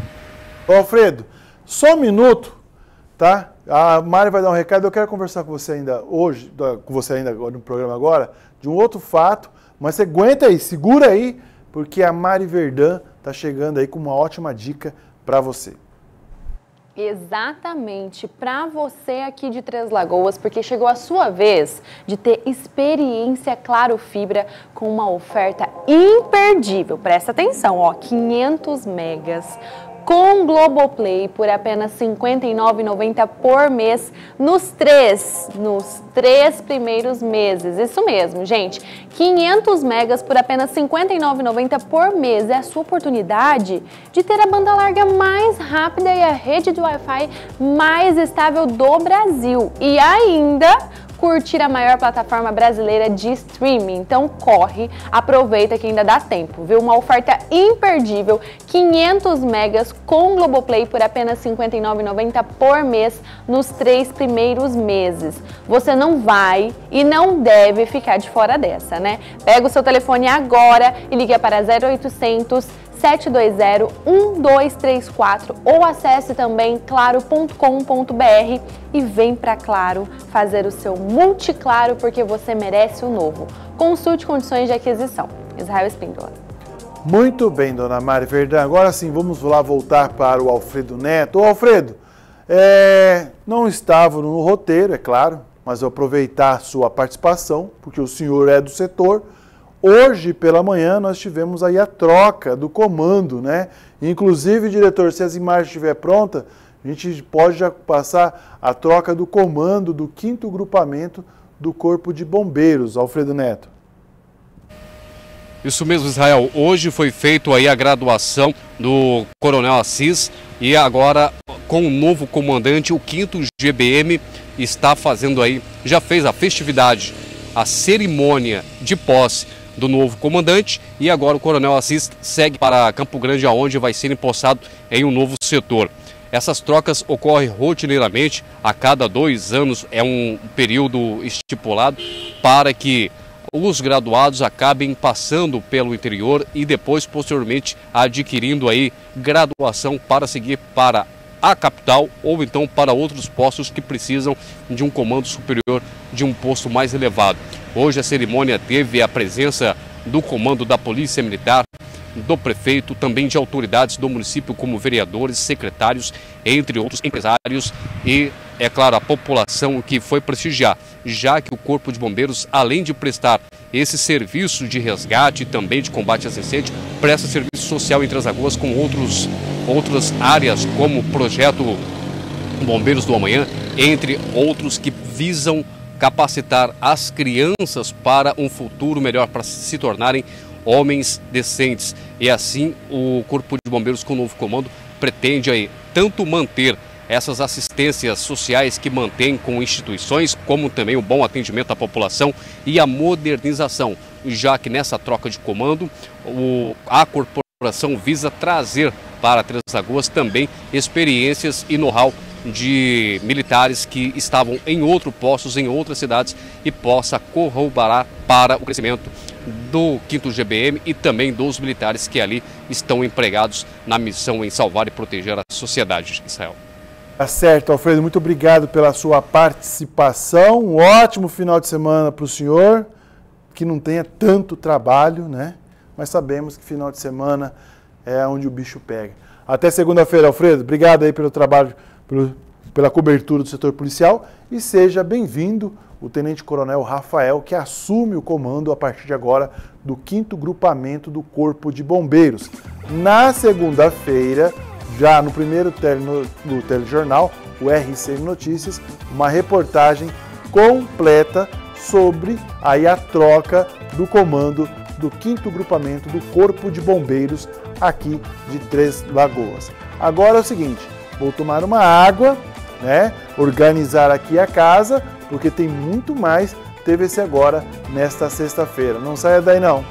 Ô, Alfredo, só um minuto, tá? A Mari vai dar um recado, eu quero conversar com você ainda hoje, com você ainda no programa agora, de um outro fato, mas você aguenta aí, segura aí, porque a Mari Verdã está chegando aí com uma ótima dica para você. Exatamente, para você aqui de Três Lagoas, porque chegou a sua vez de ter experiência Claro Fibra com uma oferta imperdível. Presta atenção, ó, quinhentos megas com Globoplay por apenas cinquenta e nove reais e noventa centavos por mês nos três, nos três primeiros meses. Isso mesmo, gente. quinhentos megas por apenas cinquenta e nove reais e noventa centavos por mês. É a sua oportunidade de ter a banda larga mais rápida e a rede de Wi-Fi mais estável do Brasil. E ainda curtir a maior plataforma brasileira de streaming. Então corre, aproveita que ainda dá tempo, viu? Uma oferta imperdível, quinhentos megas com Globoplay por apenas cinquenta e nove reais e noventa centavos por mês nos três primeiros meses. Você não vai e não deve ficar de fora dessa, né? Pega o seu telefone agora e liga para zero oitocentos, sete dois zero, um dois três quatro ou acesse também claro ponto com ponto br e vem para Claro fazer o seu multiclaro porque você merece o novo. Consulte condições de aquisição. Israel Espíndola. Muito bem, dona Mari Verdão. Agora sim, vamos lá voltar para o Alfredo Neto. Ô, Alfredo, é, não estava no roteiro, é claro, mas eu aproveitar a sua participação, porque o senhor é do setor. Hoje pela manhã nós tivemos aí a troca do comando, né? Inclusive, diretor, se as imagens estiverem prontas, a gente pode já passar a troca do comando do quinto grupamento do Corpo de Bombeiros, Alfredo Neto. Isso mesmo, Israel. Hoje foi feito aí a graduação do Coronel Assis e agora com o novo comandante, o quinto G B M está fazendo aí, já fez a festividade, a cerimônia de posse do novo comandante e agora o Coronel Assis segue para Campo Grande, aonde vai ser empossado em um novo setor. Essas trocas ocorrem rotineiramente, a cada dois anos é um período estipulado para que os graduados acabem passando pelo interior e depois, posteriormente, adquirindo aí graduação para seguir para a capital ou então para outros postos que precisam de um comando superior, de um posto mais elevado. Hoje a cerimônia teve a presença do comando da Polícia Militar, do prefeito, também de autoridades do município como vereadores, secretários, entre outros empresários e, é claro, a população que foi prestigiar, já que o Corpo de Bombeiros, além de prestar esse serviço de resgate e também de combate às incêndios, presta serviço social em Três Lagoas com outros, outras áreas, como o projeto Bombeiros do Amanhã, entre outros que visam capacitar as crianças para um futuro melhor, para se tornarem homens decentes. E assim o Corpo de Bombeiros com o novo comando pretende aí tanto manter essas assistências sociais que mantém com instituições, como também o bom atendimento à população e a modernização, já que nessa troca de comando o, a corporação visa trazer para Três Lagoas também experiências e know-how de militares que estavam em outros postos, em outras cidades e possa corroborar para o crescimento do quinto G B M e também dos militares que ali estão empregados na missão em salvar e proteger a sociedade, Israel. Tá certo, Alfredo, muito obrigado pela sua participação, um ótimo final de semana para o senhor, que não tenha tanto trabalho, né? Mas sabemos que final de semana é onde o bicho pega. Até segunda-feira, Alfredo, obrigado aí pelo trabalho, pelo, pela cobertura do setor policial e seja bem-vindo o Tenente Coronel Rafael, que assume o comando a partir de agora do quinto grupamento do Corpo de Bombeiros. Na segunda-feira, já no primeiro tele, no, no telejornal, o R C N Notícias, uma reportagem completa sobre aí a troca do comando do quinto grupamento do Corpo de Bombeiros aqui de Três Lagoas. Agora é o seguinte, vou tomar uma água, né, organizar aqui a casa, porque tem muito mais T V C Agora nesta sexta-feira. Não saia daí não.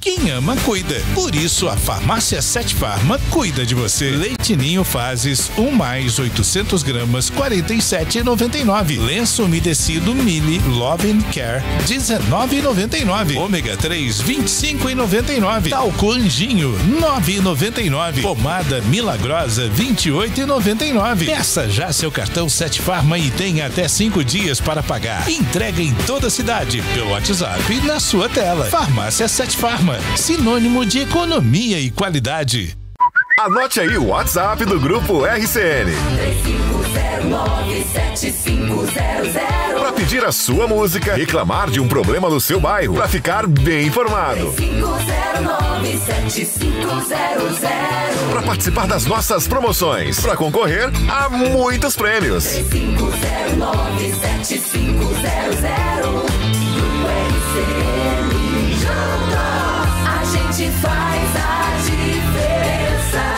Quem ama, cuida. Por isso, a Farmácia Sete Farma cuida de você. Leite Ninho Fases, um mais oitocentos gramas, quarenta e sete reais e noventa e nove centavos. Lenço umedecido Mili Love and Care, dezenove reais e noventa e nove centavos. Ômega três, vinte e cinco reais e noventa e nove centavos. Talco Anjinho, nove reais e noventa e nove centavos. Pomada Milagrosa, vinte e oito reais e noventa e nove centavos. Peça já seu cartão Sete Farma e tenha até cinco dias para pagar. Entrega em toda a cidade, pelo WhatsApp na sua tela. Farmácia Sete Farma, sinônimo de economia e qualidade. Anote aí o WhatsApp do Grupo R C N. três cinco zero nove sete cinco zero zero. Para pedir a sua música, reclamar de um problema no seu bairro, para ficar bem informado. três cinco zero nove sete cinco zero zero. Para participar das nossas promoções, para concorrer a muitos prêmios. três cinco zero nove sete cinco zero zero. Grupo R C N, juntos a gente faz a diferença.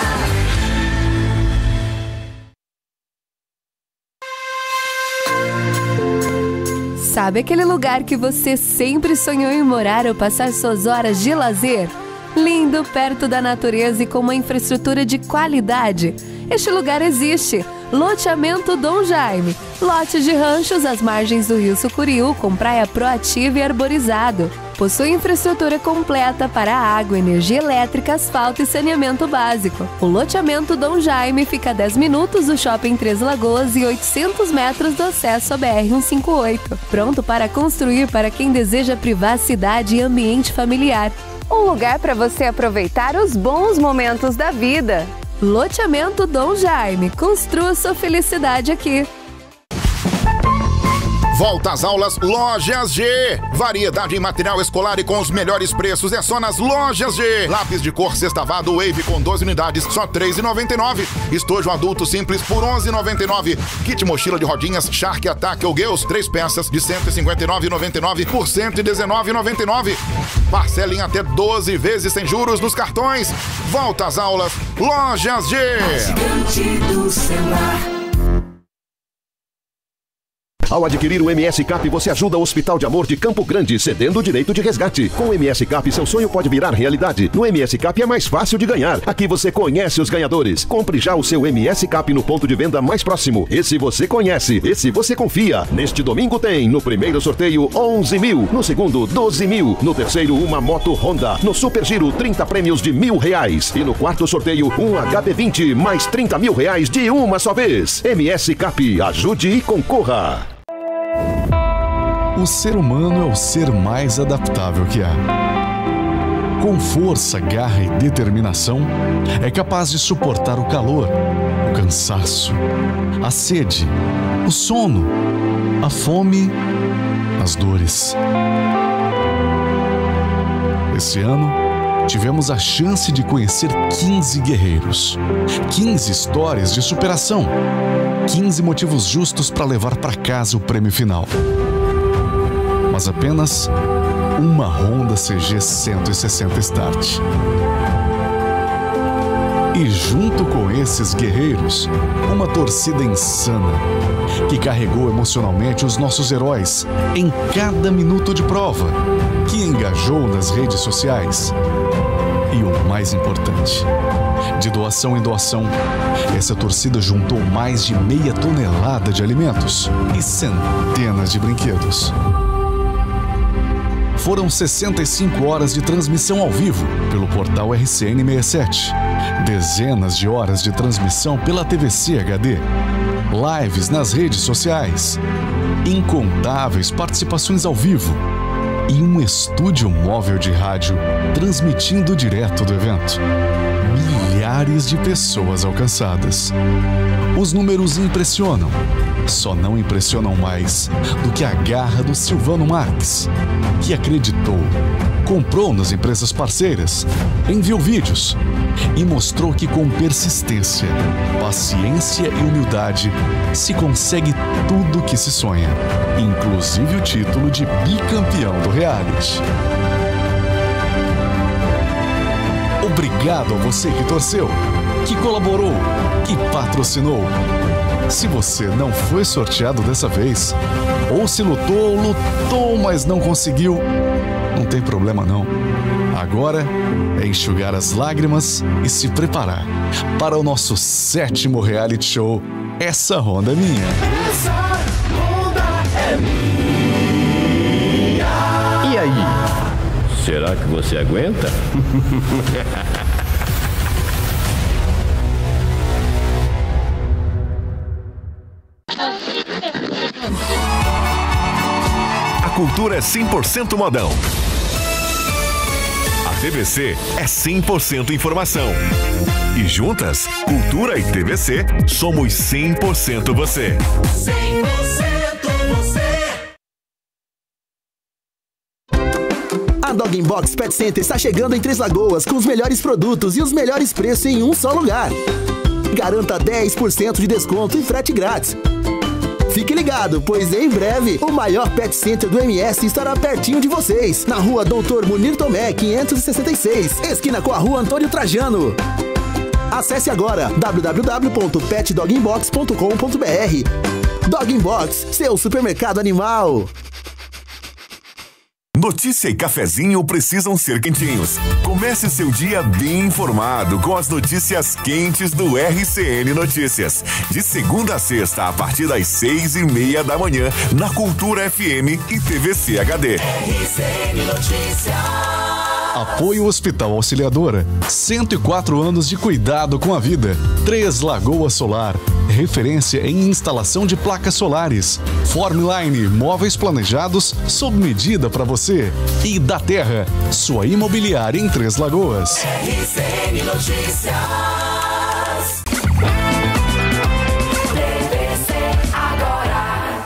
Sabe aquele lugar que você sempre sonhou em morar ou passar suas horas de lazer? Lindo, perto da natureza e com uma infraestrutura de qualidade. Este lugar existe. Loteamento Dom Jaime. Lote de ranchos às margens do Rio Sucuriú, com praia proativa e arborizado. Possui infraestrutura completa para água, energia elétrica, asfalto e saneamento básico. O loteamento Dom Jaime fica a dez minutos do Shopping Três Lagoas e oitocentos metros do acesso à B R cento e cinquenta e oito. Pronto para construir para quem deseja privacidade e ambiente familiar. Um lugar para você aproveitar os bons momentos da vida. Loteamento Dom Jaime. Construa sua felicidade aqui. Volta às aulas Lojas G. Variedade em material escolar e com os melhores preços é só nas Lojas G. Lápis de cor sextavado Wave com doze unidades, só três reais e noventa e nove centavos. Estojo adulto simples por onze reais e noventa e nove centavos. Kit mochila de rodinhas Shark Attack ou Gales, três peças de cento e cinquenta e nove reais e noventa e nove centavos por cento e dezenove reais e noventa e nove centavos. Parcela em até doze vezes sem juros nos cartões. Volta às aulas Lojas G. A gigante do celular. Ao adquirir o M S Cap, você ajuda o Hospital de Amor de Campo Grande, cedendo o direito de resgate. Com o M S Cap, seu sonho pode virar realidade. No M S Cap é mais fácil de ganhar. Aqui você conhece os ganhadores. Compre já o seu M S Cap no ponto de venda mais próximo. Esse você conhece, esse você confia. Neste domingo tem, no primeiro sorteio, onze mil. No segundo, doze mil. No terceiro, uma moto Honda. No Super Giro, trinta prêmios de mil reais. E no quarto sorteio, um H B vinte, mais trinta mil reais de uma só vez. M S Cap, ajude e concorra. O ser humano é o ser mais adaptável que há. Com força, garra e determinação, é capaz de suportar o calor, o cansaço, a sede, o sono, a fome, as dores. Esse ano, tivemos a chance de conhecer quinze guerreiros, quinze histórias de superação, quinze motivos justos para levar para casa o prêmio final. Mas apenas uma Honda C G cento e sessenta Start. E junto com esses guerreiros, uma torcida insana, que carregou emocionalmente os nossos heróis em cada minuto de prova, que engajou nas redes sociais. E o mais importante, de doação em doação, essa torcida juntou mais de meia tonelada de alimentos e centenas de brinquedos. Foram sessenta e cinco horas de transmissão ao vivo pelo portal R C N sessenta e sete, dezenas de horas de transmissão pela T V C H D, lives nas redes sociais, incontáveis participações ao vivo e um estúdio móvel de rádio transmitindo direto do evento. Milhares de pessoas alcançadas. Os números impressionam. Só não impressionam mais do que a garra do Silvano Marques, que acreditou, comprou nas empresas parceiras, enviou vídeos e mostrou que com persistência, paciência e humildade se consegue tudo o que se sonha, inclusive o título de bicampeão do reality. Obrigado a você que torceu, que colaborou, que patrocinou. Se você não foi sorteado dessa vez, ou se lutou, lutou, mas não conseguiu, não tem problema não. Agora é enxugar as lágrimas e se preparar para o nosso sétimo reality show, Essa Ronda é Minha. Essa ronda é minha. E aí? Será que você aguenta? A cultura é cem por cento modão. A T V C é cem por cento informação. E juntas, cultura e T V C, somos cem por cento você. cem por cento você. A Dog Box Pet Center está chegando em Três Lagoas com os melhores produtos e os melhores preços em um só lugar. Garanta dez por cento de desconto e frete grátis. Fique ligado, pois em breve o maior Pet Center do M S estará pertinho de vocês, na rua Doutor Munir Tomé, quinhentos e sessenta e seis, esquina com a rua Antônio Trajano. Acesse agora w w w ponto pet dog inbox ponto com ponto b r. Dog Inbox, seu supermercado animal. Notícia e cafezinho precisam ser quentinhos. Comece seu dia bem informado com as notícias quentes do R C N Notícias. De segunda a sexta, a partir das seis e meia da manhã, na Cultura F M e T V C H D. R C N Notícias. Apoio Hospital Auxiliadora. cento e quatro anos de cuidado com a vida. Três Lagoas Solar. Referência em instalação de placas solares. Formline, móveis planejados sob medida para você. E da Terra, sua imobiliária em Três Lagoas. R C N Notícias. T V C Agora.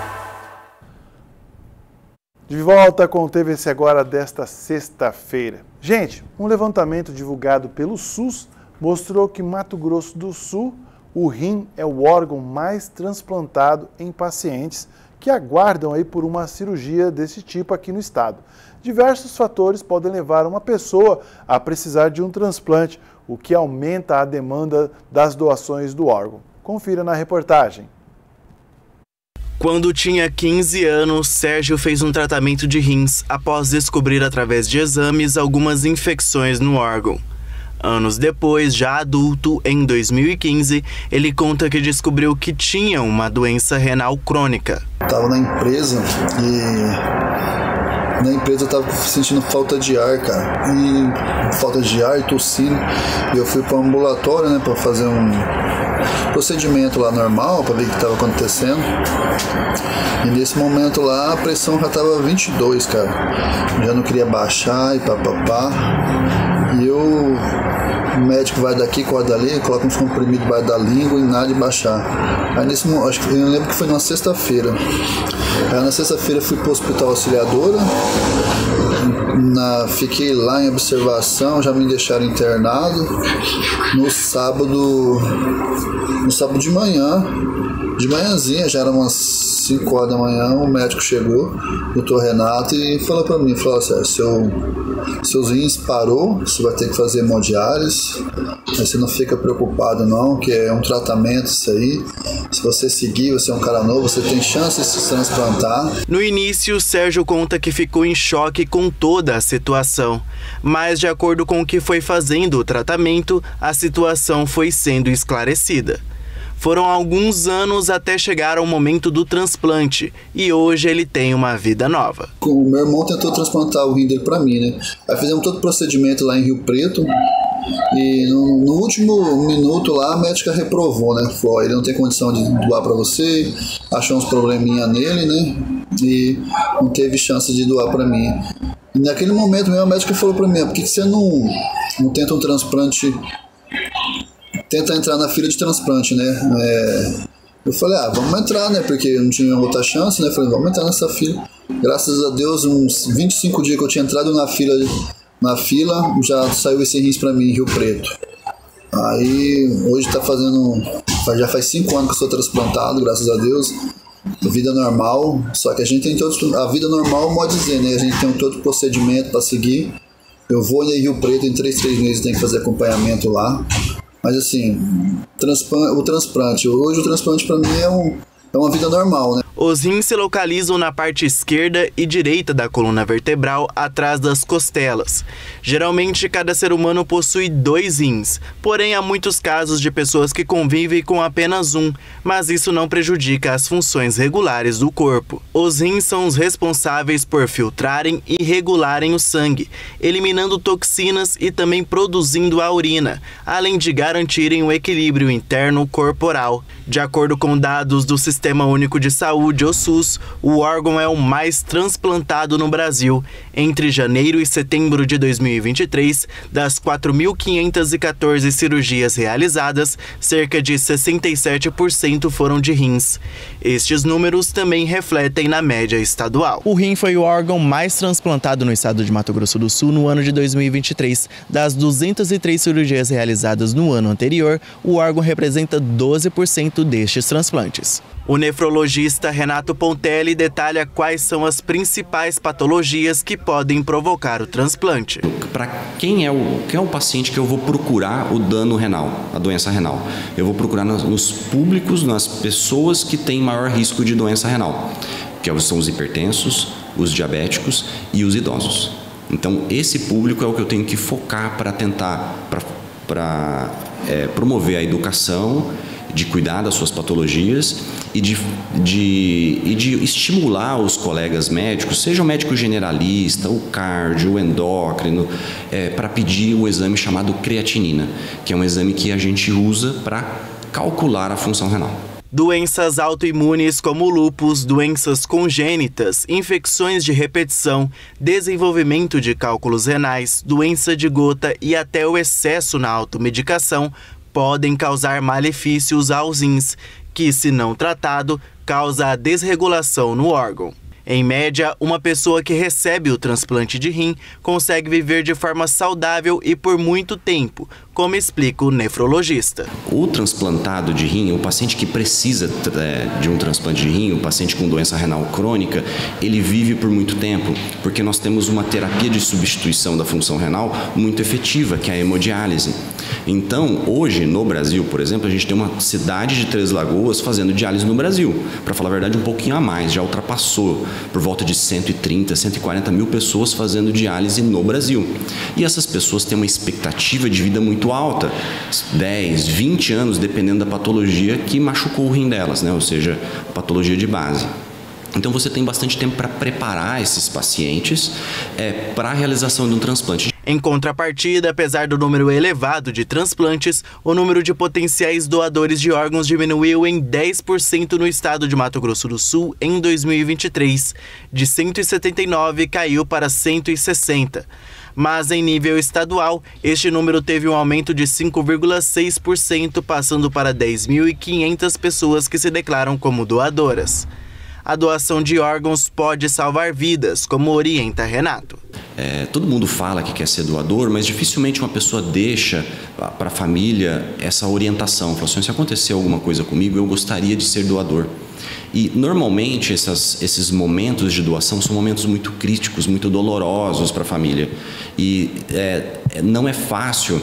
De volta com o T V C Agora desta sexta-feira. Gente, um levantamento divulgado pelo SUS mostrou que Mato Grosso do Sul, o rim é o órgão mais transplantado em pacientes que aguardam aí por uma cirurgia desse tipo aqui no estado. Diversos fatores podem levar uma pessoa a precisar de um transplante, o que aumenta a demanda das doações do órgão. Confira na reportagem. Quando tinha quinze anos, Sérgio fez um tratamento de rins após descobrir através de exames algumas infecções no órgão. Anos depois, já adulto, em dois mil e quinze, ele conta que descobriu que tinha uma doença renal crônica. Estava na empresa e na empresa eu estava sentindo falta de ar, cara. E falta de ar e tossindo. E eu fui para o ambulatório, né, para fazer um procedimento lá normal, para ver o que estava acontecendo. E nesse momento lá a pressão já estava vinte e dois, cara. Já não queria baixar e papapá. E eu, o médico vai daqui, corda dali, coloca uns comprimidos debaixo da língua e nada de baixar. Aí nesse momento, acho que eu lembro que foi na sexta-feira. Aí na sexta-feira fui pro Hospital Auxiliadora, na, fiquei lá em observação, já me deixaram internado. No sábado, no sábado de manhã, de manhãzinha, já era umas cinco horas da manhã, o médico chegou, o doutor Renato, e falou pra mim, falou assim, seu, seus rins parou, você vai ter que fazer hemodiálise, mas você não fica preocupado não, que é um tratamento isso aí, se você seguir, você é um cara novo, você tem chance de se transplantar. No início, Sérgio conta que ficou em choque com toda a situação, mas de acordo com o que foi fazendo o tratamento, a situação foi sendo esclarecida. Foram alguns anos até chegar ao momento do transplante e hoje ele tem uma vida nova. O meu irmão tentou transplantar o rim dele para mim, né? Aí fizemos todo o procedimento lá em Rio Preto e no, no último minuto lá a médica reprovou, né? Falou, ele não tem condição de doar para você, achou uns probleminha nele, né? E não teve chance de doar para mim. E naquele momento mesmo a médica falou para mim, por que, que você não, não tenta um transplante? Tenta entrar na fila de transplante, né? É, eu falei, ah, vamos entrar, né? Porque não tinha outra chance, né? Eu falei, vamos entrar nessa fila. Graças a Deus, uns vinte e cinco dias que eu tinha entrado na fila, na fila já saiu esse rins pra mim em Rio Preto. Aí, hoje tá fazendo, já faz cinco anos que eu sou transplantado, graças a Deus. Vida normal, só que a gente tem todo, a vida normal, pode dizer, né? A gente tem todo o procedimento para seguir. Eu vou em Rio Preto, em três, três meses tem que fazer acompanhamento lá. Mas assim, transplante, o transplante, hoje o transplante para mim é, um, é uma vida normal, né? Os rins se localizam na parte esquerda e direita da coluna vertebral, atrás das costelas. Geralmente, cada ser humano possui dois rins, porém há muitos casos de pessoas que convivem com apenas um, mas isso não prejudica as funções regulares do corpo. Os rins são os responsáveis por filtrarem e regularem o sangue, eliminando toxinas e também produzindo a urina, além de garantirem o equilíbrio interno corporal. De acordo com dados do Sistema Único de Saúde, o SUS, o órgão é o mais transplantado no Brasil. Entre janeiro e setembro de dois mil e vinte e três, das quatro mil quinhentas e quatorze cirurgias realizadas, cerca de sessenta e sete por cento foram de rins. Estes números também refletem na média estadual. O rim foi o órgão mais transplantado no estado de Mato Grosso do Sul no ano de dois mil e vinte e três. Das duzentas e três cirurgias realizadas no ano anterior, o órgão representa doze por cento destes transplantes. O nefrologista Renato Pontelli detalha quais são as principais patologias que podem provocar o transplante. Para quem é o quem é o paciente que eu vou procurar o dano renal, a doença renal? Eu vou procurar nos públicos, nas pessoas que têm maior risco de doença renal, que são os hipertensos, os diabéticos e os idosos. Então, esse público é o que eu tenho que focar para tentar para é, promover a educação, de cuidar das suas patologias e de, de, e de estimular os colegas médicos, seja o médico generalista, o cardio, o endócrino, é, para pedir o exame chamado creatinina, que é um exame que a gente usa para calcular a função renal. Doenças autoimunes como lúpus, doenças congênitas, infecções de repetição, desenvolvimento de cálculos renais, doença de gota e até o excesso na automedicação podem causar malefícios aos rins, que, se não tratado, causa a desregulação no órgão. Em média, uma pessoa que recebe o transplante de rim consegue viver de forma saudável e por muito tempo, como explica o nefrologista. O transplantado de rim, o paciente que precisa é, de um transplante de rim, o paciente com doença renal crônica, ele vive por muito tempo, porque nós temos uma terapia de substituição da função renal muito efetiva, que é a hemodiálise. Então, hoje, no Brasil, por exemplo, a gente tem uma cidade de Três Lagoas fazendo diálise no Brasil. Para falar a verdade, um pouquinho a mais, já ultrapassou por volta de cento e trinta, cento e quarenta mil pessoas fazendo diálise no Brasil. E essas pessoas têm uma expectativa de vida muito alta, dez, vinte anos, dependendo da patologia que machucou o rim delas, né? Ou seja, patologia de base. Então você tem bastante tempo para preparar esses pacientes é, para a realização de um transplante. Em contrapartida, apesar do número elevado de transplantes, o número de potenciais doadores de órgãos diminuiu em dez por cento no estado de Mato Grosso do Sul em dois mil e vinte e três. De cento e setenta e nove caiu para cento e sessenta. Mas em nível estadual, este número teve um aumento de cinco vírgula seis por cento, passando para dez mil e quinhentas pessoas que se declaram como doadoras. A doação de órgãos pode salvar vidas, como orienta Renato. É, todo mundo fala que quer ser doador, mas dificilmente uma pessoa deixa para a família essa orientação. Fala assim, se acontecer alguma coisa comigo, eu gostaria de ser doador. E normalmente essas, esses momentos de doação são momentos muito críticos, muito dolorosos para a família. E é, não é fácil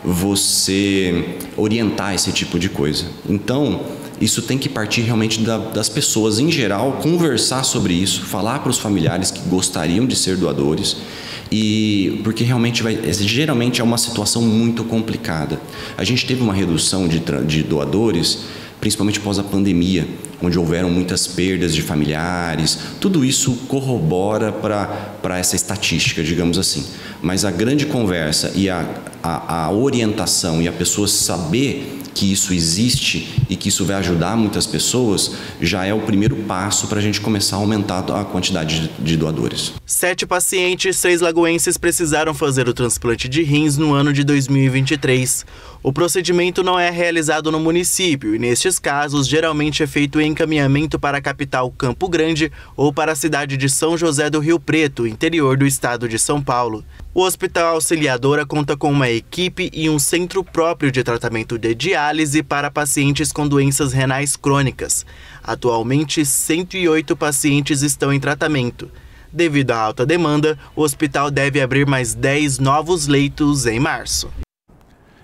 você orientar esse tipo de coisa. Então, isso tem que partir realmente da, das pessoas em geral, conversar sobre isso, falar para os familiares que gostariam de ser doadores, e porque realmente vai, geralmente é uma situação muito complicada. A gente teve uma redução de, de doadores, principalmente após a pandemia, onde houveram muitas perdas de familiares. Tudo isso corrobora para essa estatística, digamos assim. Mas a grande conversa e a, a, a orientação e a pessoa saber que isso existe e que isso vai ajudar muitas pessoas, já é o primeiro passo para a gente começar a aumentar a quantidade de, de doadores. Sete pacientes três lagoenses precisaram fazer o transplante de rins no ano de dois mil e vinte e três. O procedimento não é realizado no município e, nestes casos, geralmente é feito em encaminhamento para a capital Campo Grande ou para a cidade de São José do Rio Preto, interior do estado de São Paulo. O Hospital Auxiliadora conta com uma equipe e um centro próprio de tratamento de diálise para pacientes com doenças renais crônicas. Atualmente, cento e oito pacientes estão em tratamento. Devido à alta demanda, o hospital deve abrir mais dez novos leitos em março.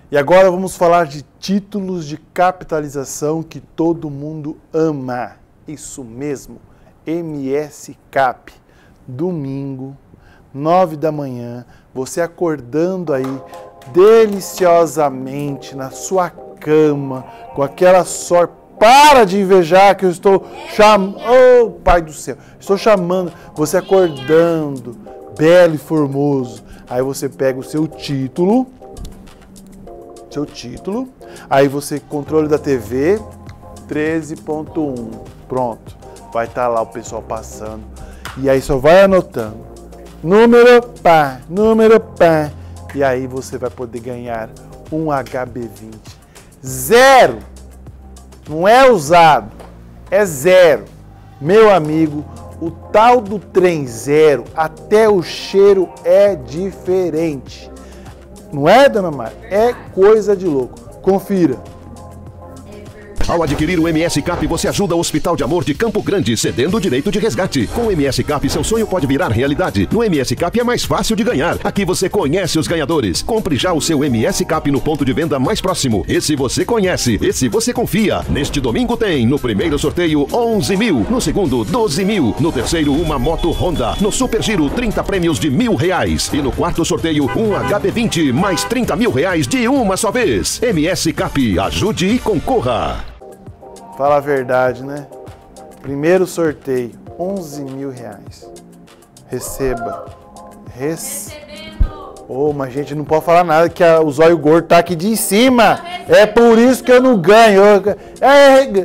E agora vamos falar de títulos de capitalização que todo mundo ama. Isso mesmo, M S Cap. Domingo, nove da manhã, você acordando aí deliciosamente na sua cama, com aquela sorte. Para de invejar que eu estou chamando. Oh, Pai do céu, estou chamando. Você acordando, belo e formoso. Aí você pega o seu título. Seu título. Aí você, controle da T V, treze ponto um. Pronto. Vai estar lá o pessoal passando. E aí só vai anotando. Número pá, número pá. E aí você vai poder ganhar um H B vinte. Zero. Não é usado. É zero. Meu amigo, o tal do trem zero, até o cheiro é diferente. Não é, dona Mara? É coisa de louco. Confira. Ao adquirir o M S Cap, você ajuda o Hospital de Amor de Campo Grande, cedendo o direito de resgate. Com o M S Cap, seu sonho pode virar realidade. No M S Cap é mais fácil de ganhar. Aqui você conhece os ganhadores. Compre já o seu M S Cap no ponto de venda mais próximo. Esse você conhece, esse você confia. Neste domingo tem, no primeiro sorteio, onze mil. No segundo, doze mil. No terceiro, uma moto Honda. No Super Giro, trinta prêmios de mil reais. E no quarto sorteio, um H B vinte, mais trinta mil reais de uma só vez. M S Cap, ajude e concorra. Fala a verdade, né? Primeiro sorteio, onze mil reais. Receba. Rece... Ô, oh, mas gente, não pode falar nada que a, o zóio gordo tá aqui de cima. É por isso que eu não ganho. É...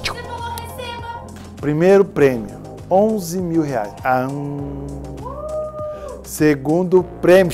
Primeiro prêmio, onze mil reais. Ah, hum... Segundo prêmio,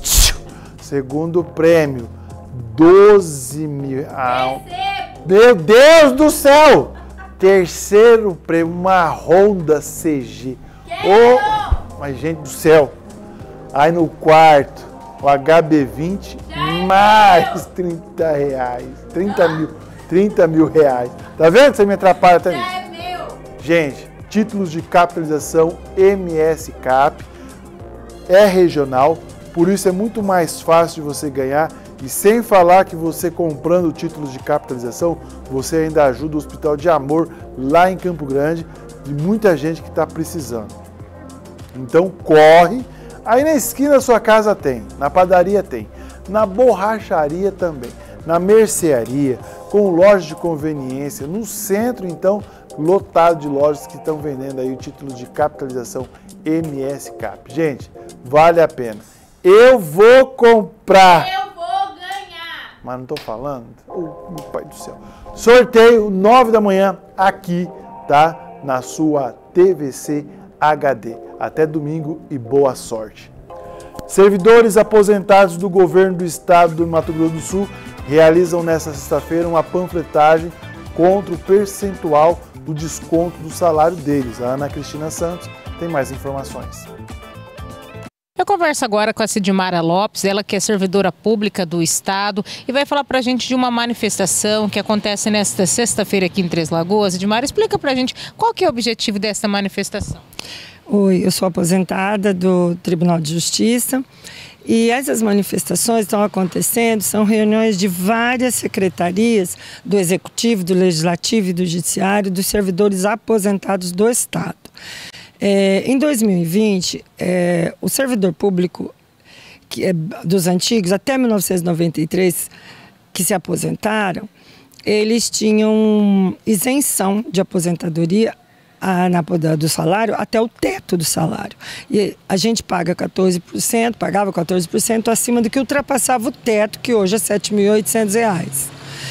segundo prêmio, doze mil. Ah, meu Deus do céu! Terceiro prêmio, uma Honda C G. Oh, mas gente do céu. Aí no quarto, o H B vinte, mais trinta reais. trinta mil. trinta mil reais. Tá vendo que você me atrapalha também? Gente, títulos de capitalização M S Cap. É regional, por isso é muito mais fácil de você ganhar. E sem falar que você comprando títulos de capitalização, você ainda ajuda o Hospital de Amor lá em Campo Grande, de muita gente que está precisando. Então corre, aí na esquina da sua casa tem, na padaria tem, na borracharia também, na mercearia, com lojas de conveniência, no centro então, lotado de lojas que estão vendendo aí o título de capitalização M S Cap. Gente, vale a pena. Eu vou comprar. Eu vou ganhar. Mas não tô falando? Oh, meu pai do céu. Sorteio nove da manhã aqui, tá? Na sua T V C H D. Até domingo e boa sorte. Servidores aposentados do governo do estado do Mato Grosso do Sul realizam nesta sexta-feira uma panfletagem contra o percentual do desconto do salário deles. A Ana Cristina Santos tem mais informações. Eu converso agora com a Cidmara Lopes, ela que é servidora pública do estado e vai falar pra gente de uma manifestação que acontece nesta sexta-feira aqui em Três Lagoas. Cidmara, explica pra gente qual que é o objetivo desta manifestação. Oi, eu sou aposentada do Tribunal de Justiça e essas manifestações estão acontecendo, são reuniões de várias secretarias do Executivo, do Legislativo e do Judiciário, dos servidores aposentados do estado. É, em dois mil e vinte, é, o servidor público que é dos antigos, até mil novecentos e noventa e três, que se aposentaram, eles tinham isenção de aposentadoria a, na, do salário até o teto do salário. E a gente paga quatorze por cento, pagava quatorze por cento acima do que ultrapassava o teto, que hoje é sete mil e oitocentos reais.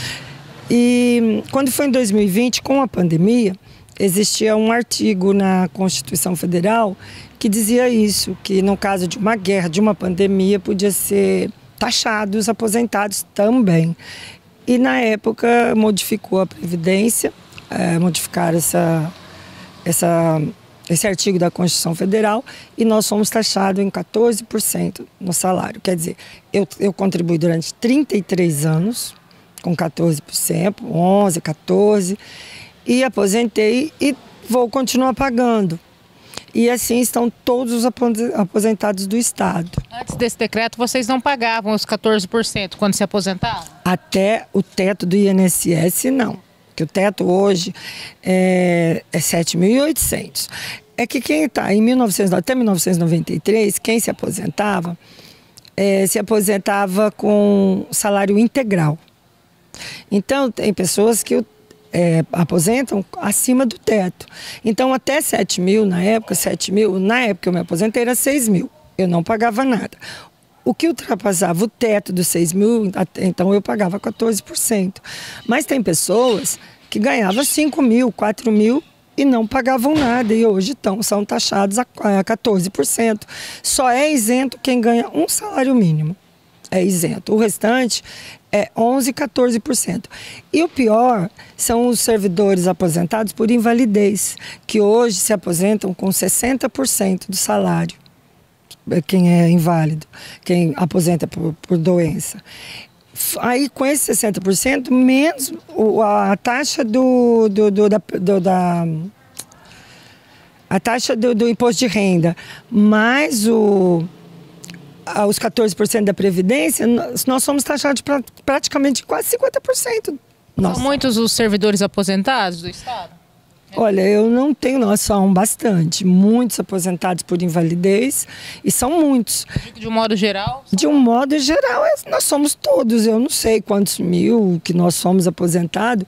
E quando foi em dois mil e vinte, com a pandemia, existia um artigo na Constituição Federal que dizia isso, que no caso de uma guerra, de uma pandemia, podia ser taxado os aposentados também. E na época modificou a Previdência, é, modificaram essa, essa, esse artigo da Constituição Federal e nós fomos taxados em quatorze por cento no salário. Quer dizer, eu, eu contribuí durante trinta e três anos com quatorze por cento, onze, quatorze por cento, e aposentei e vou continuar pagando. E assim estão todos os aposentados do Estado. Antes desse decreto, vocês não pagavam os quatorze por cento quando se aposentavam? Até o teto do I N S S, não. Porque o teto hoje é, é sete mil e oitocentos. É que quem está em mil e novecentos, até mil novecentos e noventa e três, quem se aposentava, é, se aposentava com salário integral. Então, tem pessoas que é, aposentam acima do teto. Então, até sete mil, na época, sete mil, na época que eu me aposentei era seis mil. Eu não pagava nada. O que ultrapassava o teto dos seis mil, então eu pagava quatorze por cento. Mas tem pessoas que ganhavam cinco mil, quatro mil e não pagavam nada. E hoje tão, são taxados a quatorze por cento. Só é isento quem ganha um salário mínimo. É isento. O restante é onze, quatorze por cento. E o pior são os servidores aposentados por invalidez, que hoje se aposentam com sessenta por cento do salário. Quem é inválido, quem aposenta por, por doença. Aí, com esse sessenta por cento, menos a taxa do, do, do, da, do, da, a taxa do, do imposto de renda, mais o, os quatorze por cento da Previdência, nós, nós somos taxados pra, praticamente quase cinquenta por cento. Nossa. São muitos os servidores aposentados do Estado? Olha, eu não tenho noção, bastante. Muitos aposentados por invalidez, e são muitos. De um modo geral? De um modo geral, nós somos todos. Eu não sei quantos mil que nós somos aposentados,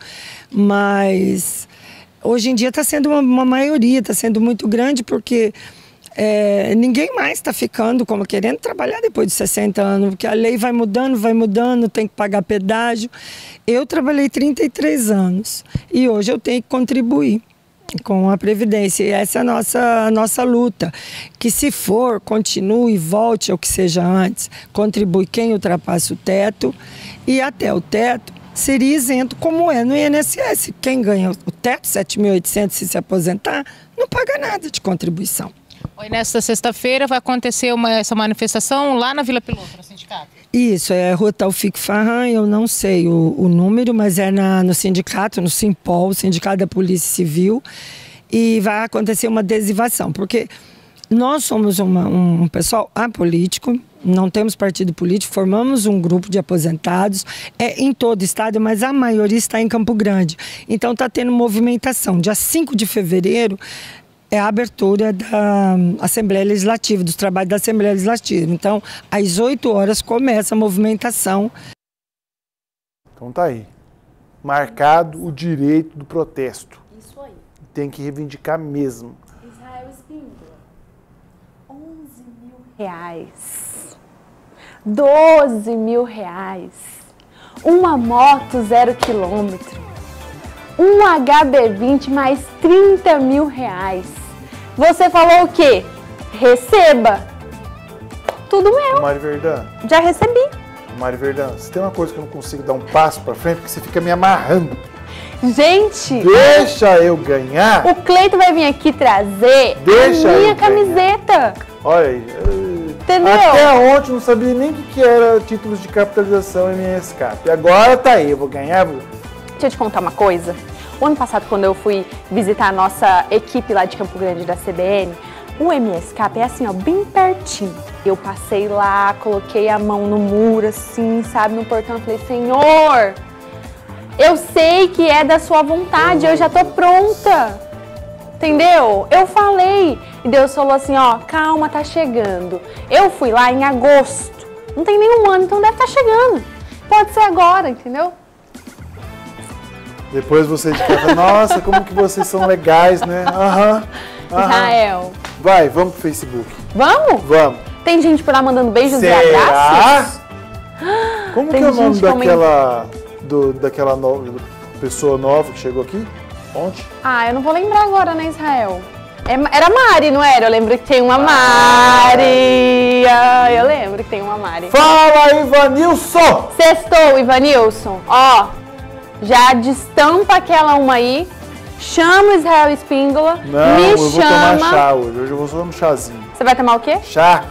mas hoje em dia está sendo uma, uma maioria, está sendo muito grande, porque é, ninguém mais está ficando como querendo trabalhar depois de sessenta anos, porque a lei vai mudando, vai mudando, tem que pagar pedágio. Eu trabalhei trinta e três anos e hoje eu tenho que contribuir com a Previdência, e essa é a nossa, a nossa luta, que se for, continue, volte ao que seja antes, contribui quem ultrapassa o teto, e até o teto seria isento, como é no I N S S. Quem ganha o teto, sete mil e oitocentos, se se aposentar, não paga nada de contribuição. E nesta sexta-feira vai acontecer uma, essa manifestação lá na Vila Piloto, no sindicato? Isso, é Rua Taufik Farran, eu não sei o, o número, mas é na, no sindicato, no Simpol, o Sindicato da Polícia Civil, e vai acontecer uma adesivação, porque nós somos uma, um pessoal apolítico, não temos partido político, formamos um grupo de aposentados, é em todo o estado, mas a maioria está em Campo Grande. Então está tendo movimentação. Dia cinco de fevereiro é a abertura da Assembleia Legislativa, dos trabalhos da Assembleia Legislativa. Então, às oito horas começa a movimentação. Então tá aí. Marcado o direito do protesto. Isso aí. Tem que reivindicar mesmo. Israel Espíndola, onze mil reais. doze mil reais. Uma moto zero quilômetro. Um H B vinte mais trinta mil reais. Você falou o quê? Receba. Tudo meu. Mari Verdão. Já recebi. Mari Verdão, se tem uma coisa que eu não consigo dar um passo pra frente, porque você fica me amarrando. Gente. Deixa eu ganhar. O Cleito vai vir aqui trazer Deixa a minha eu camiseta. Ganhar. Olha aí. Entendeu? Até ontem eu não sabia nem o que, que era títulos de capitalização M S C A P. E agora tá aí, eu vou ganhar. Vou... Deixa eu te contar uma coisa. O ano passado, quando eu fui visitar a nossa equipe lá de Campo Grande da C B N, o M S C A P é assim, ó, bem pertinho. Eu passei lá, coloquei a mão no muro, assim, sabe, no portão, falei, Senhor, eu sei que é da sua vontade, eu já tô pronta. Entendeu? Eu falei. E Deus falou assim, ó, calma, tá chegando. Eu fui lá em agosto. Não tem nenhum ano, então deve estar chegando. Pode ser agora, entendeu? Depois você de casa, nossa, como que vocês são legais, né? Aham. Uhum, uhum. Israel. Vai, vamos pro Facebook. Vamos? Vamos. Tem gente por lá mandando beijos Será? e abraços? Como Tem que é o nome gente daquela, do, daquela no, pessoa nova que chegou aqui ontem? Ah, eu não vou lembrar agora, né, Israel? É, era Mari, não era? Eu lembro que tem uma Mari. Ah, eu lembro que tem uma Mari. Fala, Ivanilson! Sextou, Ivanilson. Ó, já destampa aquela uma aí. Chama o Israel Espíndola. Não, me eu vou chama. tomar chá hoje. Hoje eu vou só no chazinho. Você vai tomar o quê? Chá.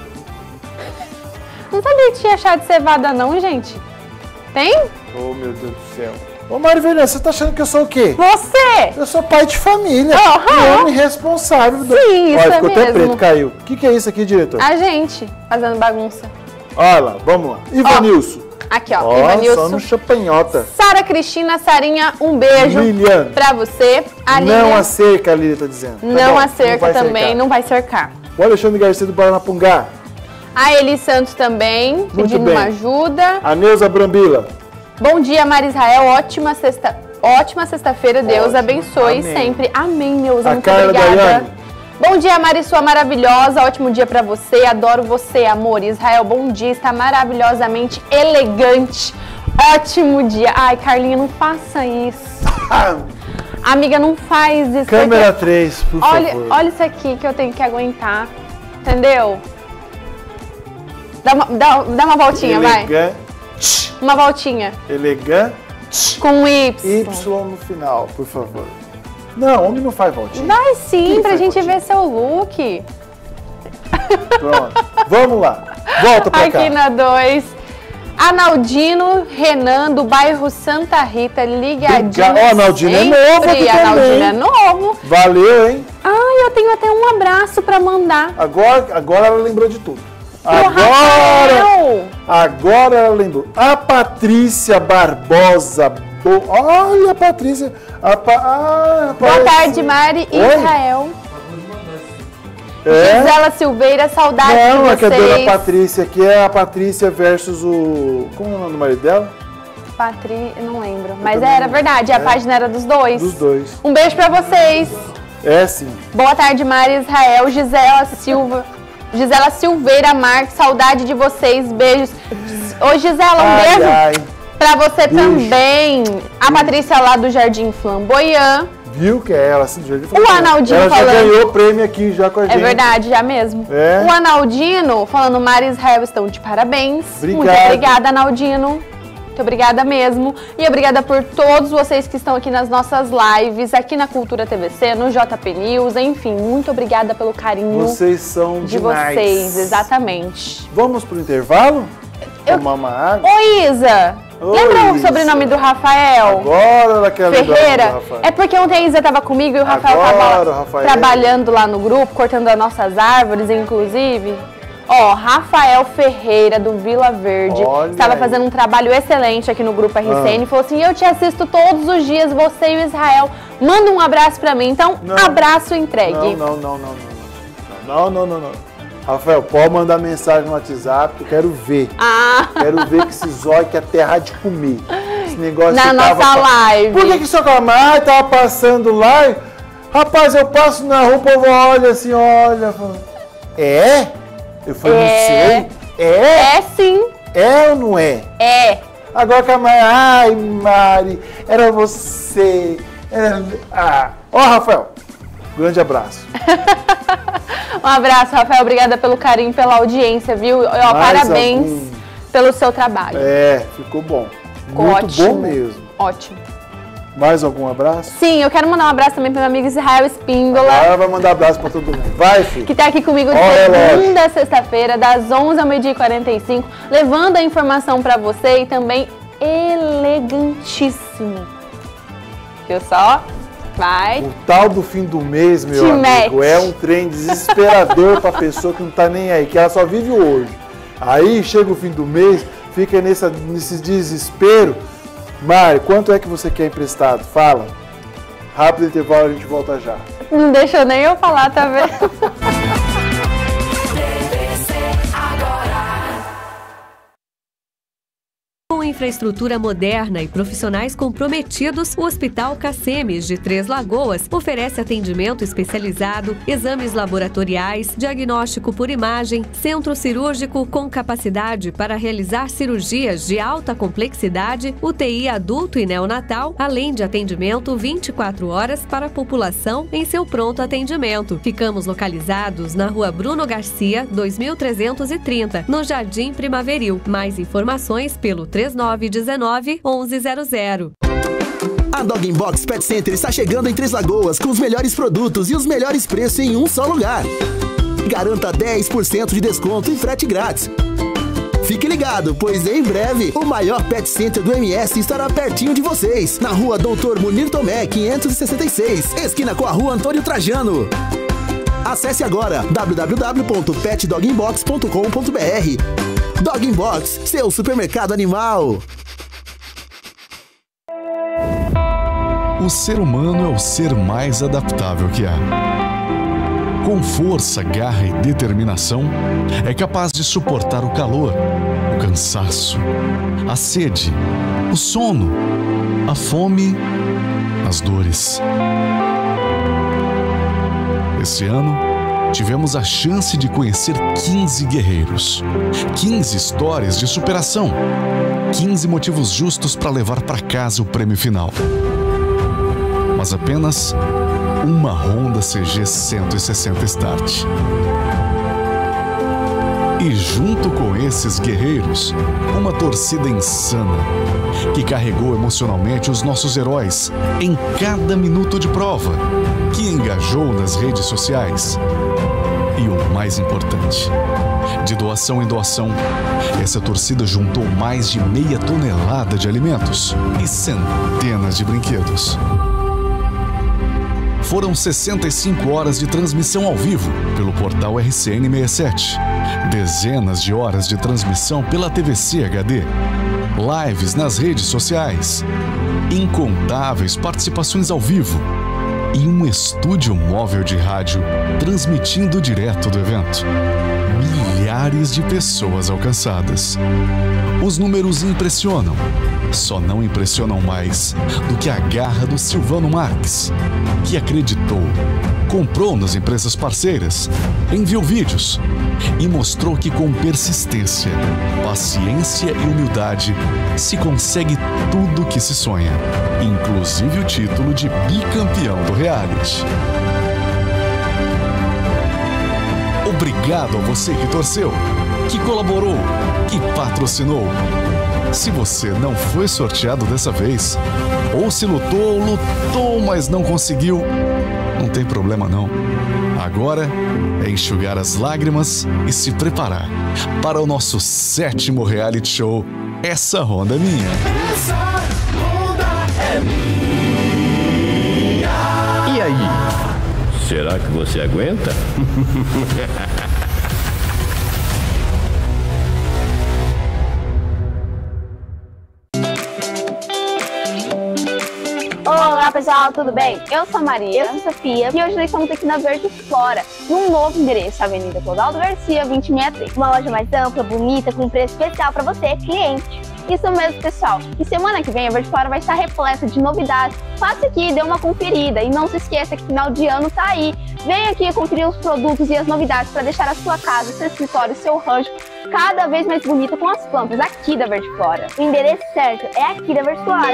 Não sabia que tinha chá de cevada não, gente. Tem? Oh, meu Deus do céu. Ô Marivelina, você tá achando que eu sou o quê? Você! Eu sou pai de família. Uhum. Um homem responsável. Sim, isso Olha, é ficou mesmo. até preto, caiu. O que, que é isso aqui, diretor? A gente fazendo bagunça. Olha lá, vamos lá. Ivanilson. Aqui, ó. Ó, Ivanilson. só no champanhota. Sara Cristina, Sarinha, um beijo Liliane. pra você. A Não Lilian, a cerca, a Lília tá dizendo. Tá não bom, a cerca vai também, cercar. não vai cercar. O Alexandre Garcia do Paranapungá. A Eli Santos também, pedindo bem. uma ajuda. A Neuza Brambila. Bom dia, Maria Israel. Ótima sexta, ótima sexta-feira. Deus Ótimo. abençoe Amém. sempre. Amém, Neuza. A Muito Carla obrigada. Daiane. Bom dia, Mari, sua maravilhosa. Ótimo dia pra você. Adoro você, amor. Israel, bom dia. Está maravilhosamente elegante. Ótimo dia. Ai, Carlinha, não faça isso. Amiga, não faz isso. Câmera porque- três, por olha, favor. Olha isso aqui que eu tenho que aguentar. Entendeu? Dá uma, dá, dá uma voltinha, vai. Elegante. Uma voltinha. Elegante. Com Y. Y no final, por favor. Não, homem não faz voltinha. Vai sim, Quem pra faz gente voltinha? ver seu look. Pronto. Vamos lá. Volta pra cá. Aqui na dois. Analdino Renan, do bairro Santa Rita, ligadinho. Obrigado. Ó, Analdino é novo sempre. aqui Analdino também. é novo. Valeu, hein? Ai, eu tenho até um abraço pra mandar. Agora, agora ela lembrou de tudo. Pro Agora, Rafael. agora ela lembrou. A Patrícia Barbosa. Bo... Olha a Patrícia. A pa... ah, Boa aparece. tarde, Mari e Oi? Israel. É? Gisela Silveira, saudade Não, de é que a dona vocês. Patrícia aqui é a Patrícia versus o... Como é o nome do marido dela? Patri... não lembro. Mas também era não. verdade, a É. página era dos dois. Dos dois. Um beijo pra vocês. É sim. Boa tarde, Mari Israel, Gisela Silva. Gisela Silveira Marques, saudade de vocês, beijos. Ô Gisela, um Ai, beijo ai. pra você Beijo. também. A Patrícia lá do Jardim Flamboyant. Viu que é ela, assim, do Jardim O Arnaldinho Ela já falando- ganhou prêmio aqui já com a gente. É verdade, já mesmo. É. O Analdino falando, Mari Israel estão de parabéns. Obrigado. Muito obrigada, Analdino. Muito obrigada mesmo. E obrigada por todos vocês que estão aqui nas nossas lives, aqui na Cultura T V C, no J P News, enfim, muito obrigada pelo carinho Vocês são de demais. vocês, exatamente. Vamos pro intervalo? Tomar uma água? Ô Isa, Oi, lembra o Isa. sobrenome do Rafael? Agora ela quer lembrar o nome do Ferreira? Rafael. É porque ontem a Isa estava comigo e o Rafael Agora, estava Rafael. trabalhando lá no grupo, cortando as nossas árvores, inclusive. Ó, Rafael Ferreira, do Vila Verde, Olha estava aí. fazendo um trabalho excelente aqui no grupo R C N. Ah. Falou assim, eu te assisto todos os dias, você e o Israel. Manda um abraço pra mim. Então, Não. abraço entregue. Não, não, não, não, não, não, não, não, não, não. Rafael, pode mandar mensagem no WhatsApp, que eu quero ver. Ah. Quero ver que esse zóio quer terra de comer. Esse negócio Na que nossa tava... live. Por que que só calma? Ai, tava passando lá e... Rapaz, eu passo na rua, o povo olha assim, olha. Fala, é? Eu falei, É. não sei. É? É sim. É ou não é? É. Agora que a Mari, ai, Mari, era você. Era... Ah. Ó, Rafael, grande abraço. Um abraço, Rafael. Obrigada pelo carinho, pela audiência, viu? Ó, Mais parabéns algum? pelo seu trabalho. É, ficou bom. Ficou Muito ótimo. bom mesmo. Ótimo. Mais algum abraço? Sim, eu quero mandar um abraço também para meu amigo Israel Espíndola, Agora vai mandar abraço pra todo mundo. Vai, filho. que tá aqui comigo de Ó o relógio. segunda a sexta-feira, das onze ao meio-dia e quarenta e cinco, levando a informação para você e também elegantíssimo. Viu só? Vai. O tal do fim do mês, meu Te amigo, mete. é um trem desesperador pra pessoa que não tá nem aí, que ela só vive o hoje. Aí chega o fim do mês, fica nessa, nesse desespero. Mari, quanto é que você quer emprestado? Fala. Rápido intervalo, a gente volta já. Não deixou nem eu falar, tá vendo? Com infraestrutura moderna e profissionais comprometidos, o Hospital Cacemes de Três Lagoas oferece atendimento especializado, exames laboratoriais, diagnóstico por imagem, centro cirúrgico com capacidade para realizar cirurgias de alta complexidade, U T I adulto e neonatal, além de atendimento vinte e quatro horas para a população em seu pronto atendimento. Ficamos localizados na Rua Bruno Garcia, dois mil trezentos e trinta, no Jardim Primaveril. Mais informações pelo três nove um nove, onze zero zero. A Dog Box Pet Center está chegando em Três Lagoas com os melhores produtos e os melhores preços em um só lugar. Garanta dez por cento de desconto e frete grátis. Fique ligado, pois em breve o maior pet center do M S estará pertinho de vocês, na rua doutor Munir Tomé, quinhentos e sessenta e seis, esquina com a rua Antônio Trajano. Acesse agora w w w ponto pet dog in box ponto com ponto b r. Dog in Box, seu supermercado animal. O ser humano é o ser mais adaptável que há. Com força, garra e determinação, é capaz de suportar o calor, o cansaço, a sede, o sono, a fome, as dores. Esse ano, tivemos a chance de conhecer quinze guerreiros, quinze histórias de superação, quinze motivos justos para levar para casa o prêmio final. Mas apenas uma Honda C G cento e sessenta Start. E junto com esses guerreiros, uma torcida insana, que carregou emocionalmente os nossos heróis em cada minuto de prova, que engajou nas redes sociais. E o mais importante, de doação em doação, essa torcida juntou mais de meia tonelada de alimentos e centenas de brinquedos. Foram sessenta e cinco horas de transmissão ao vivo pelo portal R C N sessenta e sete, dezenas de horas de transmissão pela T V C H D, lives nas redes sociais, incontáveis participações ao vivo e um estúdio móvel de rádio transmitindo direto do evento. Milhares de pessoas alcançadas. Os números impressionam. Só não impressionam mais do que a garra do Silvano Marques, que acreditou, comprou nas empresas parceiras, enviou vídeos e mostrou que com persistência, paciência e humildade se consegue tudo o que se sonha, inclusive o título de bicampeão do reality. Obrigado a você que torceu, que colaborou, que patrocinou. Se você não foi sorteado dessa vez, ou se lutou, lutou, mas não conseguiu, não tem problema não. Agora é enxugar as lágrimas e se preparar para o nosso sétimo reality show, Essa Honda é Minha. Essa Honda é minha. E aí? Será que você aguenta? Olá pessoal, tudo bem? Eu sou a Maria, eu sou a Sofia e hoje nós estamos aqui na Verde Flora, num novo endereço, Avenida Clodoaldo Garcia, vinte e sessenta e três. Uma loja mais ampla, bonita, com preço especial para você, cliente. Isso mesmo, pessoal. E semana que vem a Verde Flora vai estar repleta de novidades. Passe aqui, dê uma conferida e não se esqueça que final de ano tá aí. Vem aqui conferir os produtos e as novidades para deixar a sua casa, seu escritório, seu rancho cada vez mais bonita com as plantas aqui da Verde Flora. O endereço certo é aqui da Verde Flora.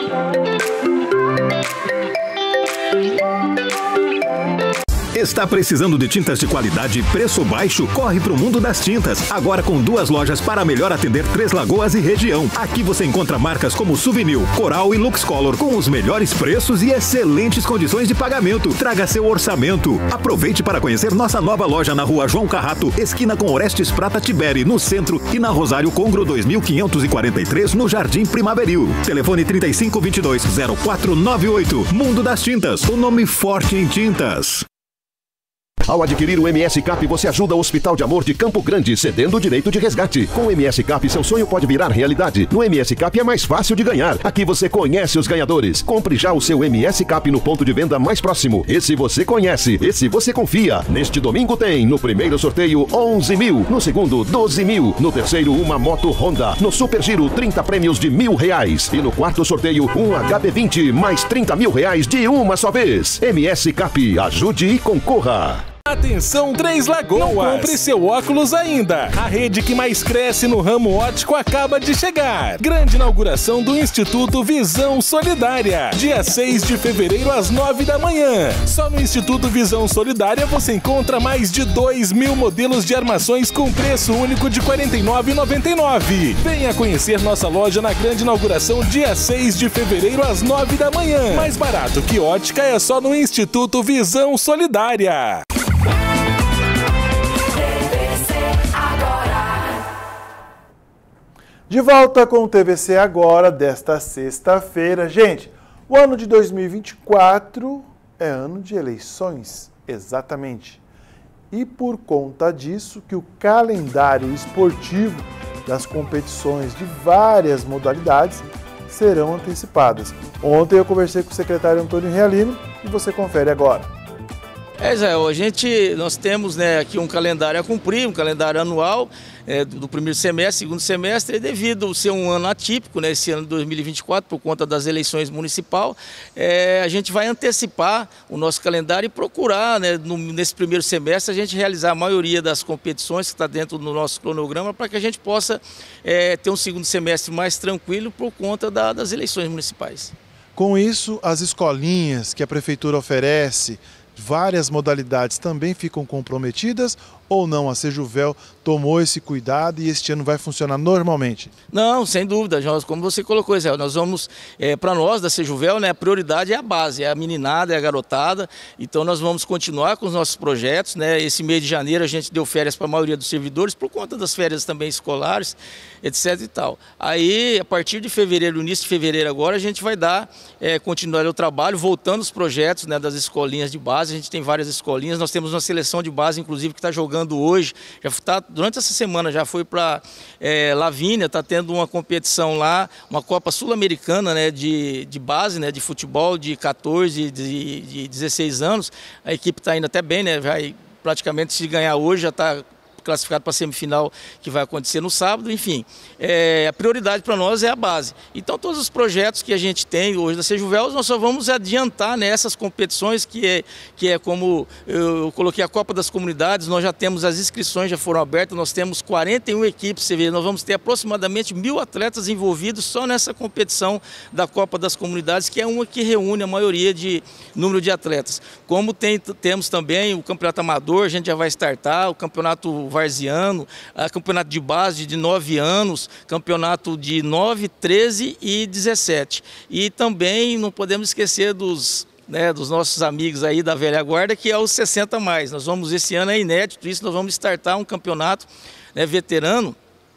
Está precisando de tintas de qualidade e preço baixo? Corre para o mundo das tintas. Agora com duas lojas para melhor atender Três Lagoas e região. Aqui você encontra marcas como Souvenir, Coral e Luxcolor com os melhores preços e excelentes condições de pagamento. Traga seu orçamento. Aproveite para conhecer nossa nova loja na rua João Carrato, esquina com Orestes Prata Tiberi, no centro, e na Rosário Congro dois mil quinhentos e quarenta e três, no Jardim Primaveril. Telefone trinta e cinco, vinte e dois, zero quatro nove oito. Mundo das Tintas, o nome forte em tintas. Ao adquirir o M S Cap, você ajuda o Hospital de Amor de Campo Grande, cedendo o direito de resgate. Com o M S Cap, seu sonho pode virar realidade. No M S Cap é mais fácil de ganhar. Aqui você conhece os ganhadores. Compre já o seu M S Cap no ponto de venda mais próximo. Esse você conhece, esse você confia. Neste domingo tem, no primeiro sorteio, onze mil. No segundo, doze mil. No terceiro, uma moto Honda. No Super Giro, trinta prêmios de mil reais. E no quarto sorteio, um H B vinte, mais trinta mil reais de uma só vez. M S Cap, ajude e concorra. Atenção, Três Lagoas! Não compre seu óculos ainda! A rede que mais cresce no ramo óptico acaba de chegar. Grande inauguração do Instituto Visão Solidária. Dia seis de fevereiro, às nove da manhã. Só no Instituto Visão Solidária você encontra mais de dois mil modelos de armações com preço único de quarenta e nove reais e noventa e nove centavos. Venha conhecer nossa loja na grande inauguração dia seis de fevereiro, às nove da manhã. Mais barato que ótica é só no Instituto Visão Solidária. De volta com o T V C Agora desta sexta-feira. Gente, o ano de dois mil e vinte e quatro é ano de eleições, exatamente. E por conta disso que o calendário esportivo das competições de várias modalidades serão antecipadas. Ontem eu conversei com o secretário Antônio Realino e você confere agora. É, Zé, a gente, nós temos, né, aqui um calendário a cumprir, um calendário anual é, do primeiro semestre, segundo semestre, e devido ser um ano atípico, né, esse ano de dois mil e vinte e quatro, por conta das eleições municipal, é, a gente vai antecipar o nosso calendário e procurar, né, no, nesse primeiro semestre, a gente realizar a maioria das competições que está dentro do nosso cronograma, para que a gente possa é, ter um segundo semestre mais tranquilo por conta da, das eleições municipais. Com isso, as escolinhas que a prefeitura oferece, várias modalidades também ficam comprometidas ou não? A Sejuvel tomou esse cuidado e este ano vai funcionar normalmente? Não, sem dúvida, nós, como você colocou, Zé, nós vamos, é, para nós da Sejuvel, né, a prioridade é a base, é a meninada, é a garotada, então nós vamos continuar com os nossos projetos, né, esse mês de janeiro a gente deu férias para a maioria dos servidores, por conta das férias também escolares, etc e tal. Aí, a partir de fevereiro, início de fevereiro agora, a gente vai dar, é, continuar o trabalho, voltando os projetos, né, das escolinhas de base, a gente tem várias escolinhas, nós temos uma seleção de base, inclusive, que está jogando hoje, já está, durante essa semana já foi para é, Lavínia, está tendo uma competição lá, uma Copa Sul-Americana, né, de, de base, né, de futebol de quatorze, de, de dezesseis anos, a equipe está indo até bem, né, vai praticamente se ganhar hoje já está classificado para a semifinal que vai acontecer no sábado, enfim, é, a prioridade para nós é a base. Então todos os projetos que a gente tem hoje da Sejuvel, nós só vamos adiantar nessas competições que é, que é como eu coloquei a Copa das Comunidades, nós já temos as inscrições, já foram abertas, nós temos quarenta e uma equipes, você vê, nós vamos ter aproximadamente mil atletas envolvidos só nessa competição da Copa das Comunidades, que é uma que reúne a maioria de número de atletas. Como tem, temos também o Campeonato Amador, a gente já vai startar, o Campeonato varziano, campeonato de base de nove anos, campeonato de nove, treze e dezessete. E também não podemos esquecer dos, né, dos nossos amigos aí da velha guarda, que é os sessenta mais. Nós vamos, esse ano é inédito isso, nós vamos startar um campeonato, né, veterano,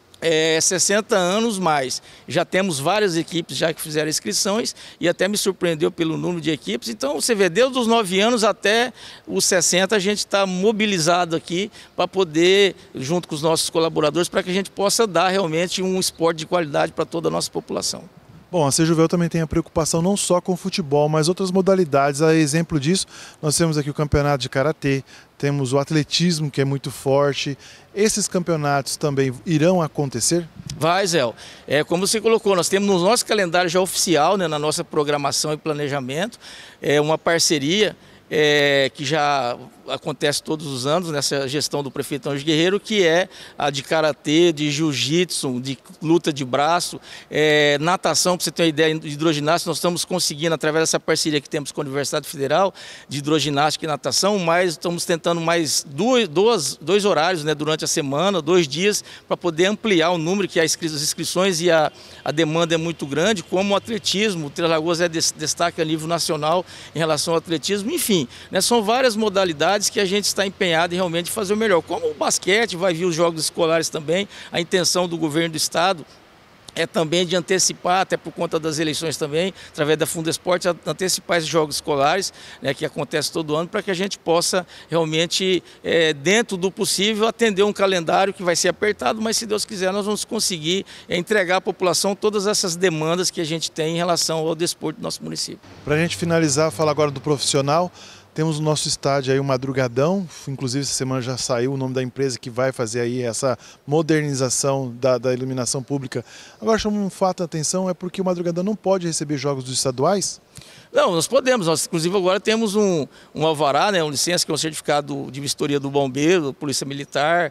É, sessenta anos mais. Já temos várias equipes já que fizeram inscrições e até me surpreendeu pelo número de equipes. Então você vê, desde os nove anos até os sessenta, a gente está mobilizado aqui para poder, junto com os nossos colaboradores, para que a gente possa dar realmente um esporte de qualidade para toda a nossa população. Bom, a Sejuvel também tem a preocupação não só com o futebol, mas outras modalidades. A exemplo disso, nós temos aqui o campeonato de karatê, temos o atletismo, que é muito forte. Esses campeonatos também irão acontecer? Vai, Zé. É, como você colocou, nós temos no nosso calendário já oficial, né, na nossa programação e planejamento, é uma parceria é, que já acontece todos os anos nessa gestão do prefeito Anjo Guerreiro, que é a de karatê, de jiu-jitsu, de luta de braço, é, natação, para você ter uma ideia, de hidroginástica. Nós estamos conseguindo, através dessa parceria que temos com a Universidade Federal de hidroginástica e natação, mas estamos tentando mais duas, duas, dois horários, né, durante a semana, dois dias, para poder ampliar o número, que as inscrições e a, a demanda é muito grande, como o atletismo. O Três Lagoas é destaque a nível nacional em relação ao atletismo, enfim, né, são várias modalidades que a gente está empenhado em realmente fazer o melhor. Como o basquete, vai vir os jogos escolares também, a intenção do governo do estado é também de antecipar, até por conta das eleições também, através da Fundesporte, antecipar esses jogos escolares, né, que acontece todo ano, para que a gente possa realmente, é, dentro do possível, atender um calendário que vai ser apertado, mas se Deus quiser nós vamos conseguir é, entregar à população todas essas demandas que a gente tem em relação ao desporto do nosso município. Para a gente finalizar, falar agora do profissional. Temos o nosso estádio aí, o Madrugadão, inclusive essa semana já saiu o nome da empresa que vai fazer aí essa modernização da, da iluminação pública. Agora chama um fato a atenção, é porque o Madrugadão não pode receber jogos dos estaduais? Não, nós podemos, nós inclusive agora temos um, um alvará, né, um licença que é um certificado de vistoria do bombeiro, polícia militar,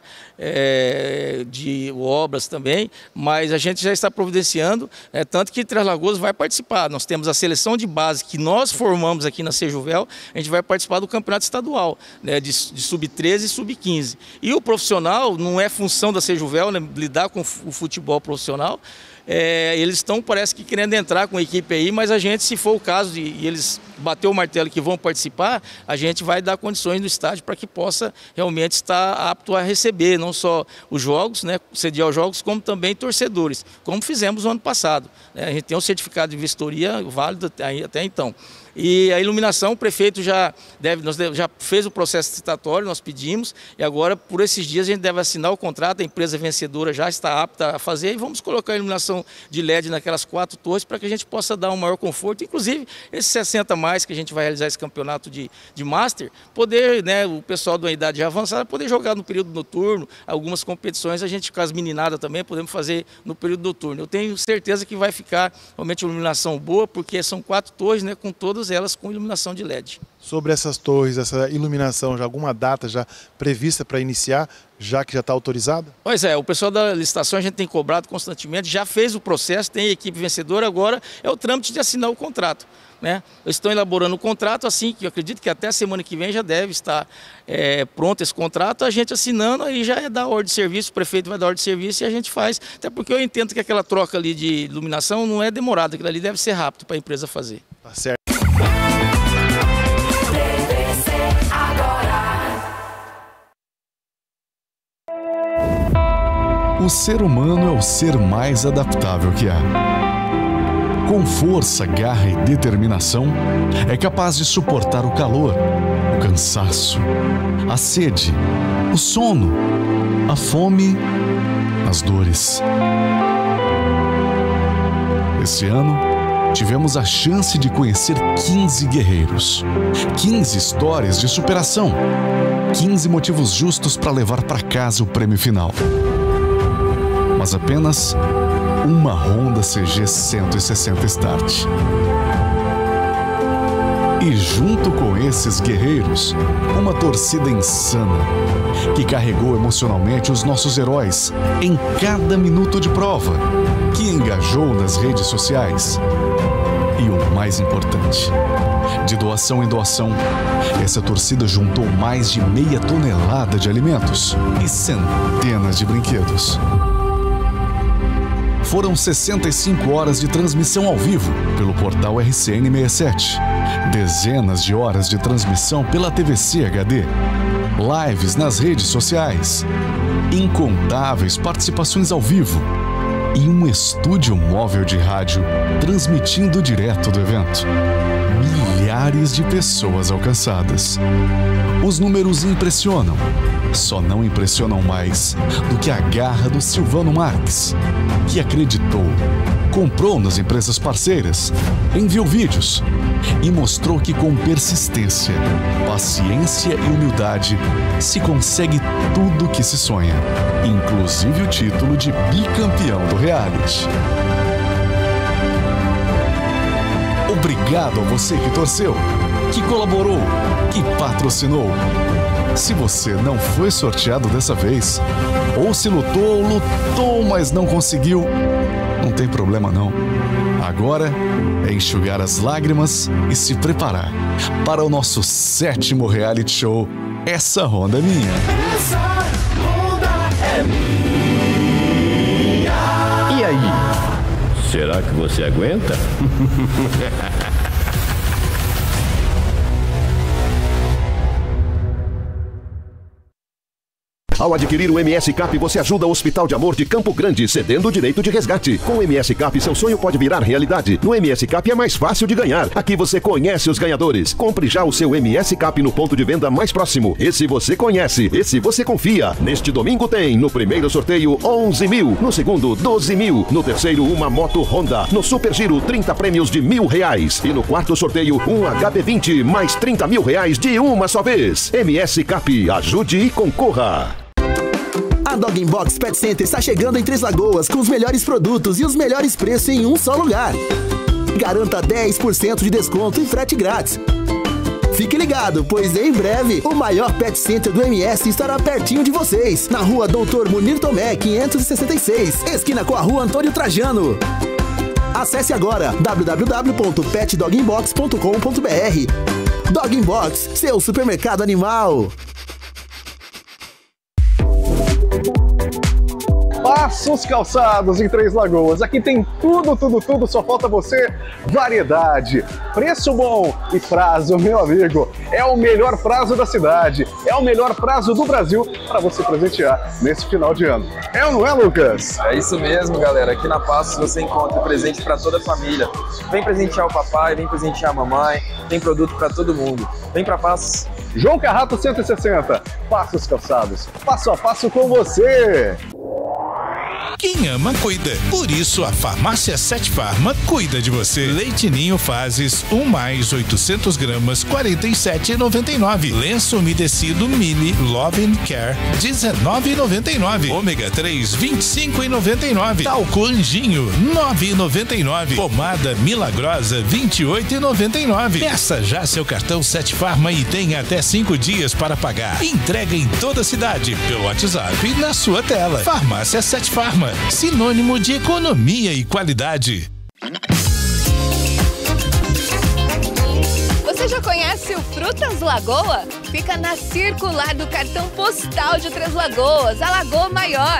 é, de obras também, mas a gente já está providenciando, é, tanto que Três Lagoas vai participar. Nós temos a seleção de base que nós formamos aqui na Sejuvel, a gente vai participar do campeonato estadual, né, de, de sub treze e sub quinze. E o profissional não é função da Sejuvel, né, lidar com o futebol profissional. é, eles estão, parece que querendo entrar com a equipe aí, mas a gente, se for o caso de e eles bater o martelo que vão participar, a gente vai dar condições no estádio para que possa realmente estar apto a receber não só os jogos, né, sediar os jogos, como também torcedores, como fizemos no ano passado. Né? A gente tem um certificado de vistoria válido até, até então. E a iluminação, o prefeito já, deve, nós deve, já fez o processo licitatório, nós pedimos, e agora, por esses dias, a gente deve assinar o contrato, a empresa vencedora já está apta a fazer, e vamos colocar a iluminação de L E D naquelas quatro torres para que a gente possa dar um maior conforto, inclusive esses sessenta mais que a gente vai realizar esse campeonato de, de Master, poder, né, o pessoal de uma idade já avançada, poder jogar no período noturno, algumas competições, a gente com as meninadas também podemos fazer no período noturno. Eu tenho certeza que vai ficar realmente uma iluminação boa, porque são quatro torres, né, com todas elas com iluminação de L E D. Sobre essas torres, essa iluminação, já alguma data já prevista para iniciar, já que já está autorizada? Pois é, o pessoal da licitação a gente tem cobrado constantemente, já fez o processo, tem a equipe vencedora, agora é o trâmite de assinar o contrato. Né? Eles estão elaborando o contrato, assim, que eu acredito que até a semana que vem já deve estar é, pronto esse contrato, a gente assinando, aí já é dar ordem de serviço, o prefeito vai dar ordem de serviço e a gente faz, até porque eu entendo que aquela troca ali de iluminação não é demorada, aquilo ali deve ser rápido para a empresa fazer. Tá certo. O ser humano é o ser mais adaptável que há. Com força, garra e determinação, é capaz de suportar o calor, o cansaço, a sede, o sono, a fome, as dores. Esse ano, tivemos a chance de conhecer quinze guerreiros, quinze histórias de superação, quinze motivos justos para levar para casa o prêmio final. Mas apenas uma Honda C G cento e sessenta Start. E junto com esses guerreiros, uma torcida insana, que carregou emocionalmente os nossos heróis em cada minuto de prova, que engajou nas redes sociais. E o mais importante, de doação em doação, essa torcida juntou mais de meia tonelada de alimentos e centenas de brinquedos. Foram sessenta e cinco horas de transmissão ao vivo pelo portal R C N sessenta e sete, dezenas de horas de transmissão pela T V C H D, lives nas redes sociais, incontáveis participações ao vivo e um estúdio móvel de rádio transmitindo direto do evento. Milhares de pessoas alcançadas. Os números impressionam. Só não impressionam mais do que a garra do Silvano Marques, que acreditou, comprou nas empresas parceiras, enviou vídeos e mostrou que com persistência, paciência e humildade se consegue tudo o que se sonha, inclusive o título de bicampeão do reality. Obrigado a você que torceu, que colaborou, que patrocinou. Se você não foi sorteado dessa vez, ou se lutou, lutou, mas não conseguiu, não tem problema não. Agora é enxugar as lágrimas e se preparar para o nosso sétimo reality show, Essa Honda é Minha. Essa Honda é minha. E aí? Será que você aguenta? Ao adquirir o M S Cap, você ajuda o Hospital de Amor de Campo Grande, cedendo o direito de resgate. Com o M S Cap, seu sonho pode virar realidade. No M S Cap é mais fácil de ganhar. Aqui você conhece os ganhadores. Compre já o seu M S Cap no ponto de venda mais próximo. Esse você conhece, esse você confia. Neste domingo tem, no primeiro sorteio, onze mil. No segundo, doze mil. No terceiro, uma moto Honda. No Super Giro, trinta prêmios de mil reais. E no quarto sorteio, um H B vinte, mais trinta mil reais de uma só vez. M S Cap, ajude e concorra. A Dog Box Pet Center está chegando em Três Lagoas com os melhores produtos e os melhores preços em um só lugar. Garanta dez por cento de desconto e frete grátis. Fique ligado, pois em breve o maior Pet Center do M S estará pertinho de vocês, na rua Doutor Munir Tomé, quinhentos e sessenta e seis, esquina com a rua Antônio Trajano. Acesse agora w w w ponto pet dog box ponto com ponto b r. Dog Box, seu supermercado animal. Passos Calçados em Três Lagoas. Aqui tem tudo, tudo, tudo, só falta você. Variedade, preço bom e prazo, meu amigo. É o melhor prazo da cidade, é o melhor prazo do Brasil para você presentear nesse final de ano. É ou não é, Lucas? É isso mesmo, galera. Aqui na Passos você encontra presente para toda a família. Vem presentear o papai, vem presentear a mamãe, tem produto para todo mundo. Vem para Passos. João Carrato cento e sessenta, Passos Calçados, passo a passo com você. Quem ama, cuida. Por isso, a Farmácia Sete Farma cuida de você. Leite Ninho Fases, um mais oitocentos gramas, quarenta e sete reais e noventa e nove centavos. Lenço umedecido Mili Love and Care, dezenove reais e noventa e nove centavos. Ômega três, vinte e cinco reais e noventa e nove centavos. Talco Anjinho, nove reais e noventa e nove centavos. Pomada Milagrosa, vinte e oito reais e noventa e nove centavos. Peça já seu cartão Sete Farma e tenha até cinco dias para pagar. Entrega em toda a cidade, pelo WhatsApp e na sua tela. Farmácia Sete Farma, sinônimo de economia e qualidade. Você já conhece o Frutas Lagoa? Fica na circular do cartão postal de Três Lagoas, a Lagoa Maior.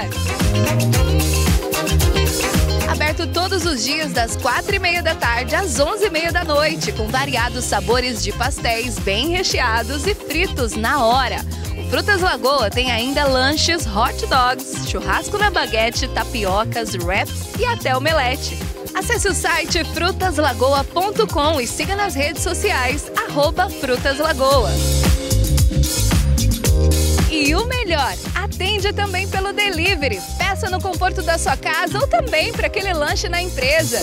Aberto todos os dias das quatro e meia da tarde às onze e meia da noite, com variados sabores de pastéis bem recheados e fritos na hora. Frutas Lagoa tem ainda lanches, hot dogs, churrasco na baguete, tapiocas, wraps e até omelete. Acesse o site frutas lagoa ponto com e siga nas redes sociais, arroba Frutas Lagoa. E o melhor, atende também pelo delivery. Peça no conforto da sua casa ou também para aquele lanche na empresa.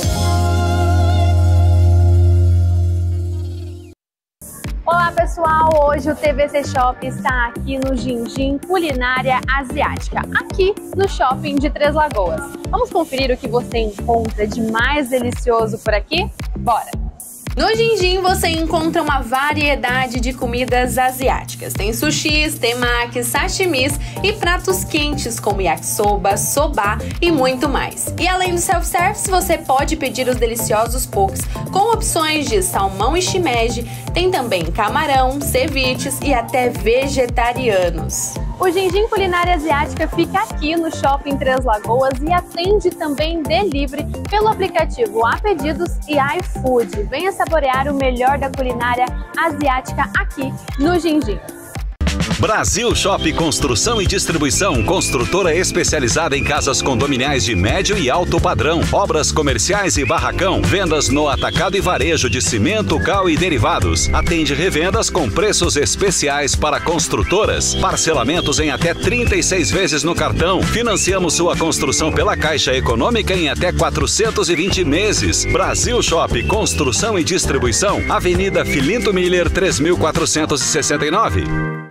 Olá pessoal, hoje o T V C Shop está aqui no Gingim Culinária Asiática, aqui no Shopping de Três Lagoas. Vamos conferir o que você encontra de mais delicioso por aqui? Bora! No Gingim você encontra uma variedade de comidas asiáticas. Tem sushis, temakis, sashimis e pratos quentes como yakisoba, soba e muito mais. E além do self-service, você pode pedir os deliciosos pokes com opções de salmão e shimeji. Tem também camarão, ceviches e até vegetarianos. O Gingim Culinária Asiática fica aqui no Shopping Três Lagoas e atende também delivery pelo aplicativo A Pedidos e iFood. Venha saborear o melhor da culinária asiática aqui no Gingim. Brasil Shop Construção e Distribuição, construtora especializada em casas condominiais de médio e alto padrão, obras comerciais e barracão, vendas no atacado e varejo de cimento, cal e derivados. Atende revendas com preços especiais para construtoras, parcelamentos em até trinta e seis vezes no cartão. Financiamos sua construção pela Caixa Econômica em até quatrocentos e vinte meses. Brasil Shop Construção e Distribuição, Avenida Filinto Miller, três mil quatrocentos e sessenta e nove.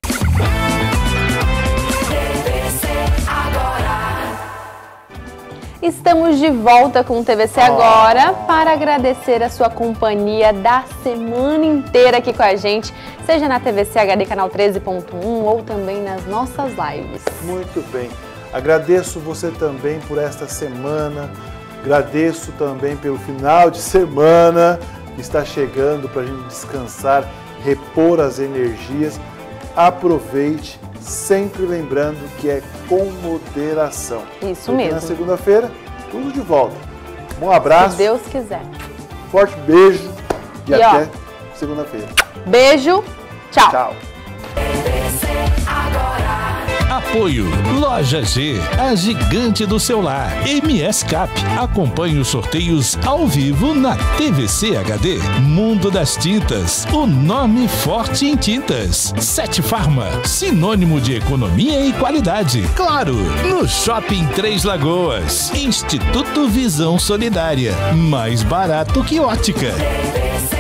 Estamos de volta com o T V C Agora para agradecer a sua companhia da semana inteira aqui com a gente, seja na T V C H D Canal treze ponto um ou também nas nossas lives. Muito bem. Agradeço você também por esta semana, agradeço também pelo final de semana que está chegando para a gente descansar, repor as energias. Aproveite, sempre lembrando que é com moderação. Isso Porque mesmo. na segunda-feira, tudo de volta. Um abraço. Se Deus quiser. Forte beijo e, E, até ó, segunda-feira. Beijo, tchau. Tchau. Apoio Loja G, a gigante do seu lar. M S Cap, acompanhe os sorteios ao vivo na T V C H D. Mundo das Tintas, o nome forte em tintas. Sete Farma, sinônimo de economia e qualidade. Claro, no Shopping Três Lagoas. Instituto Visão Solidária, mais barato que ótica.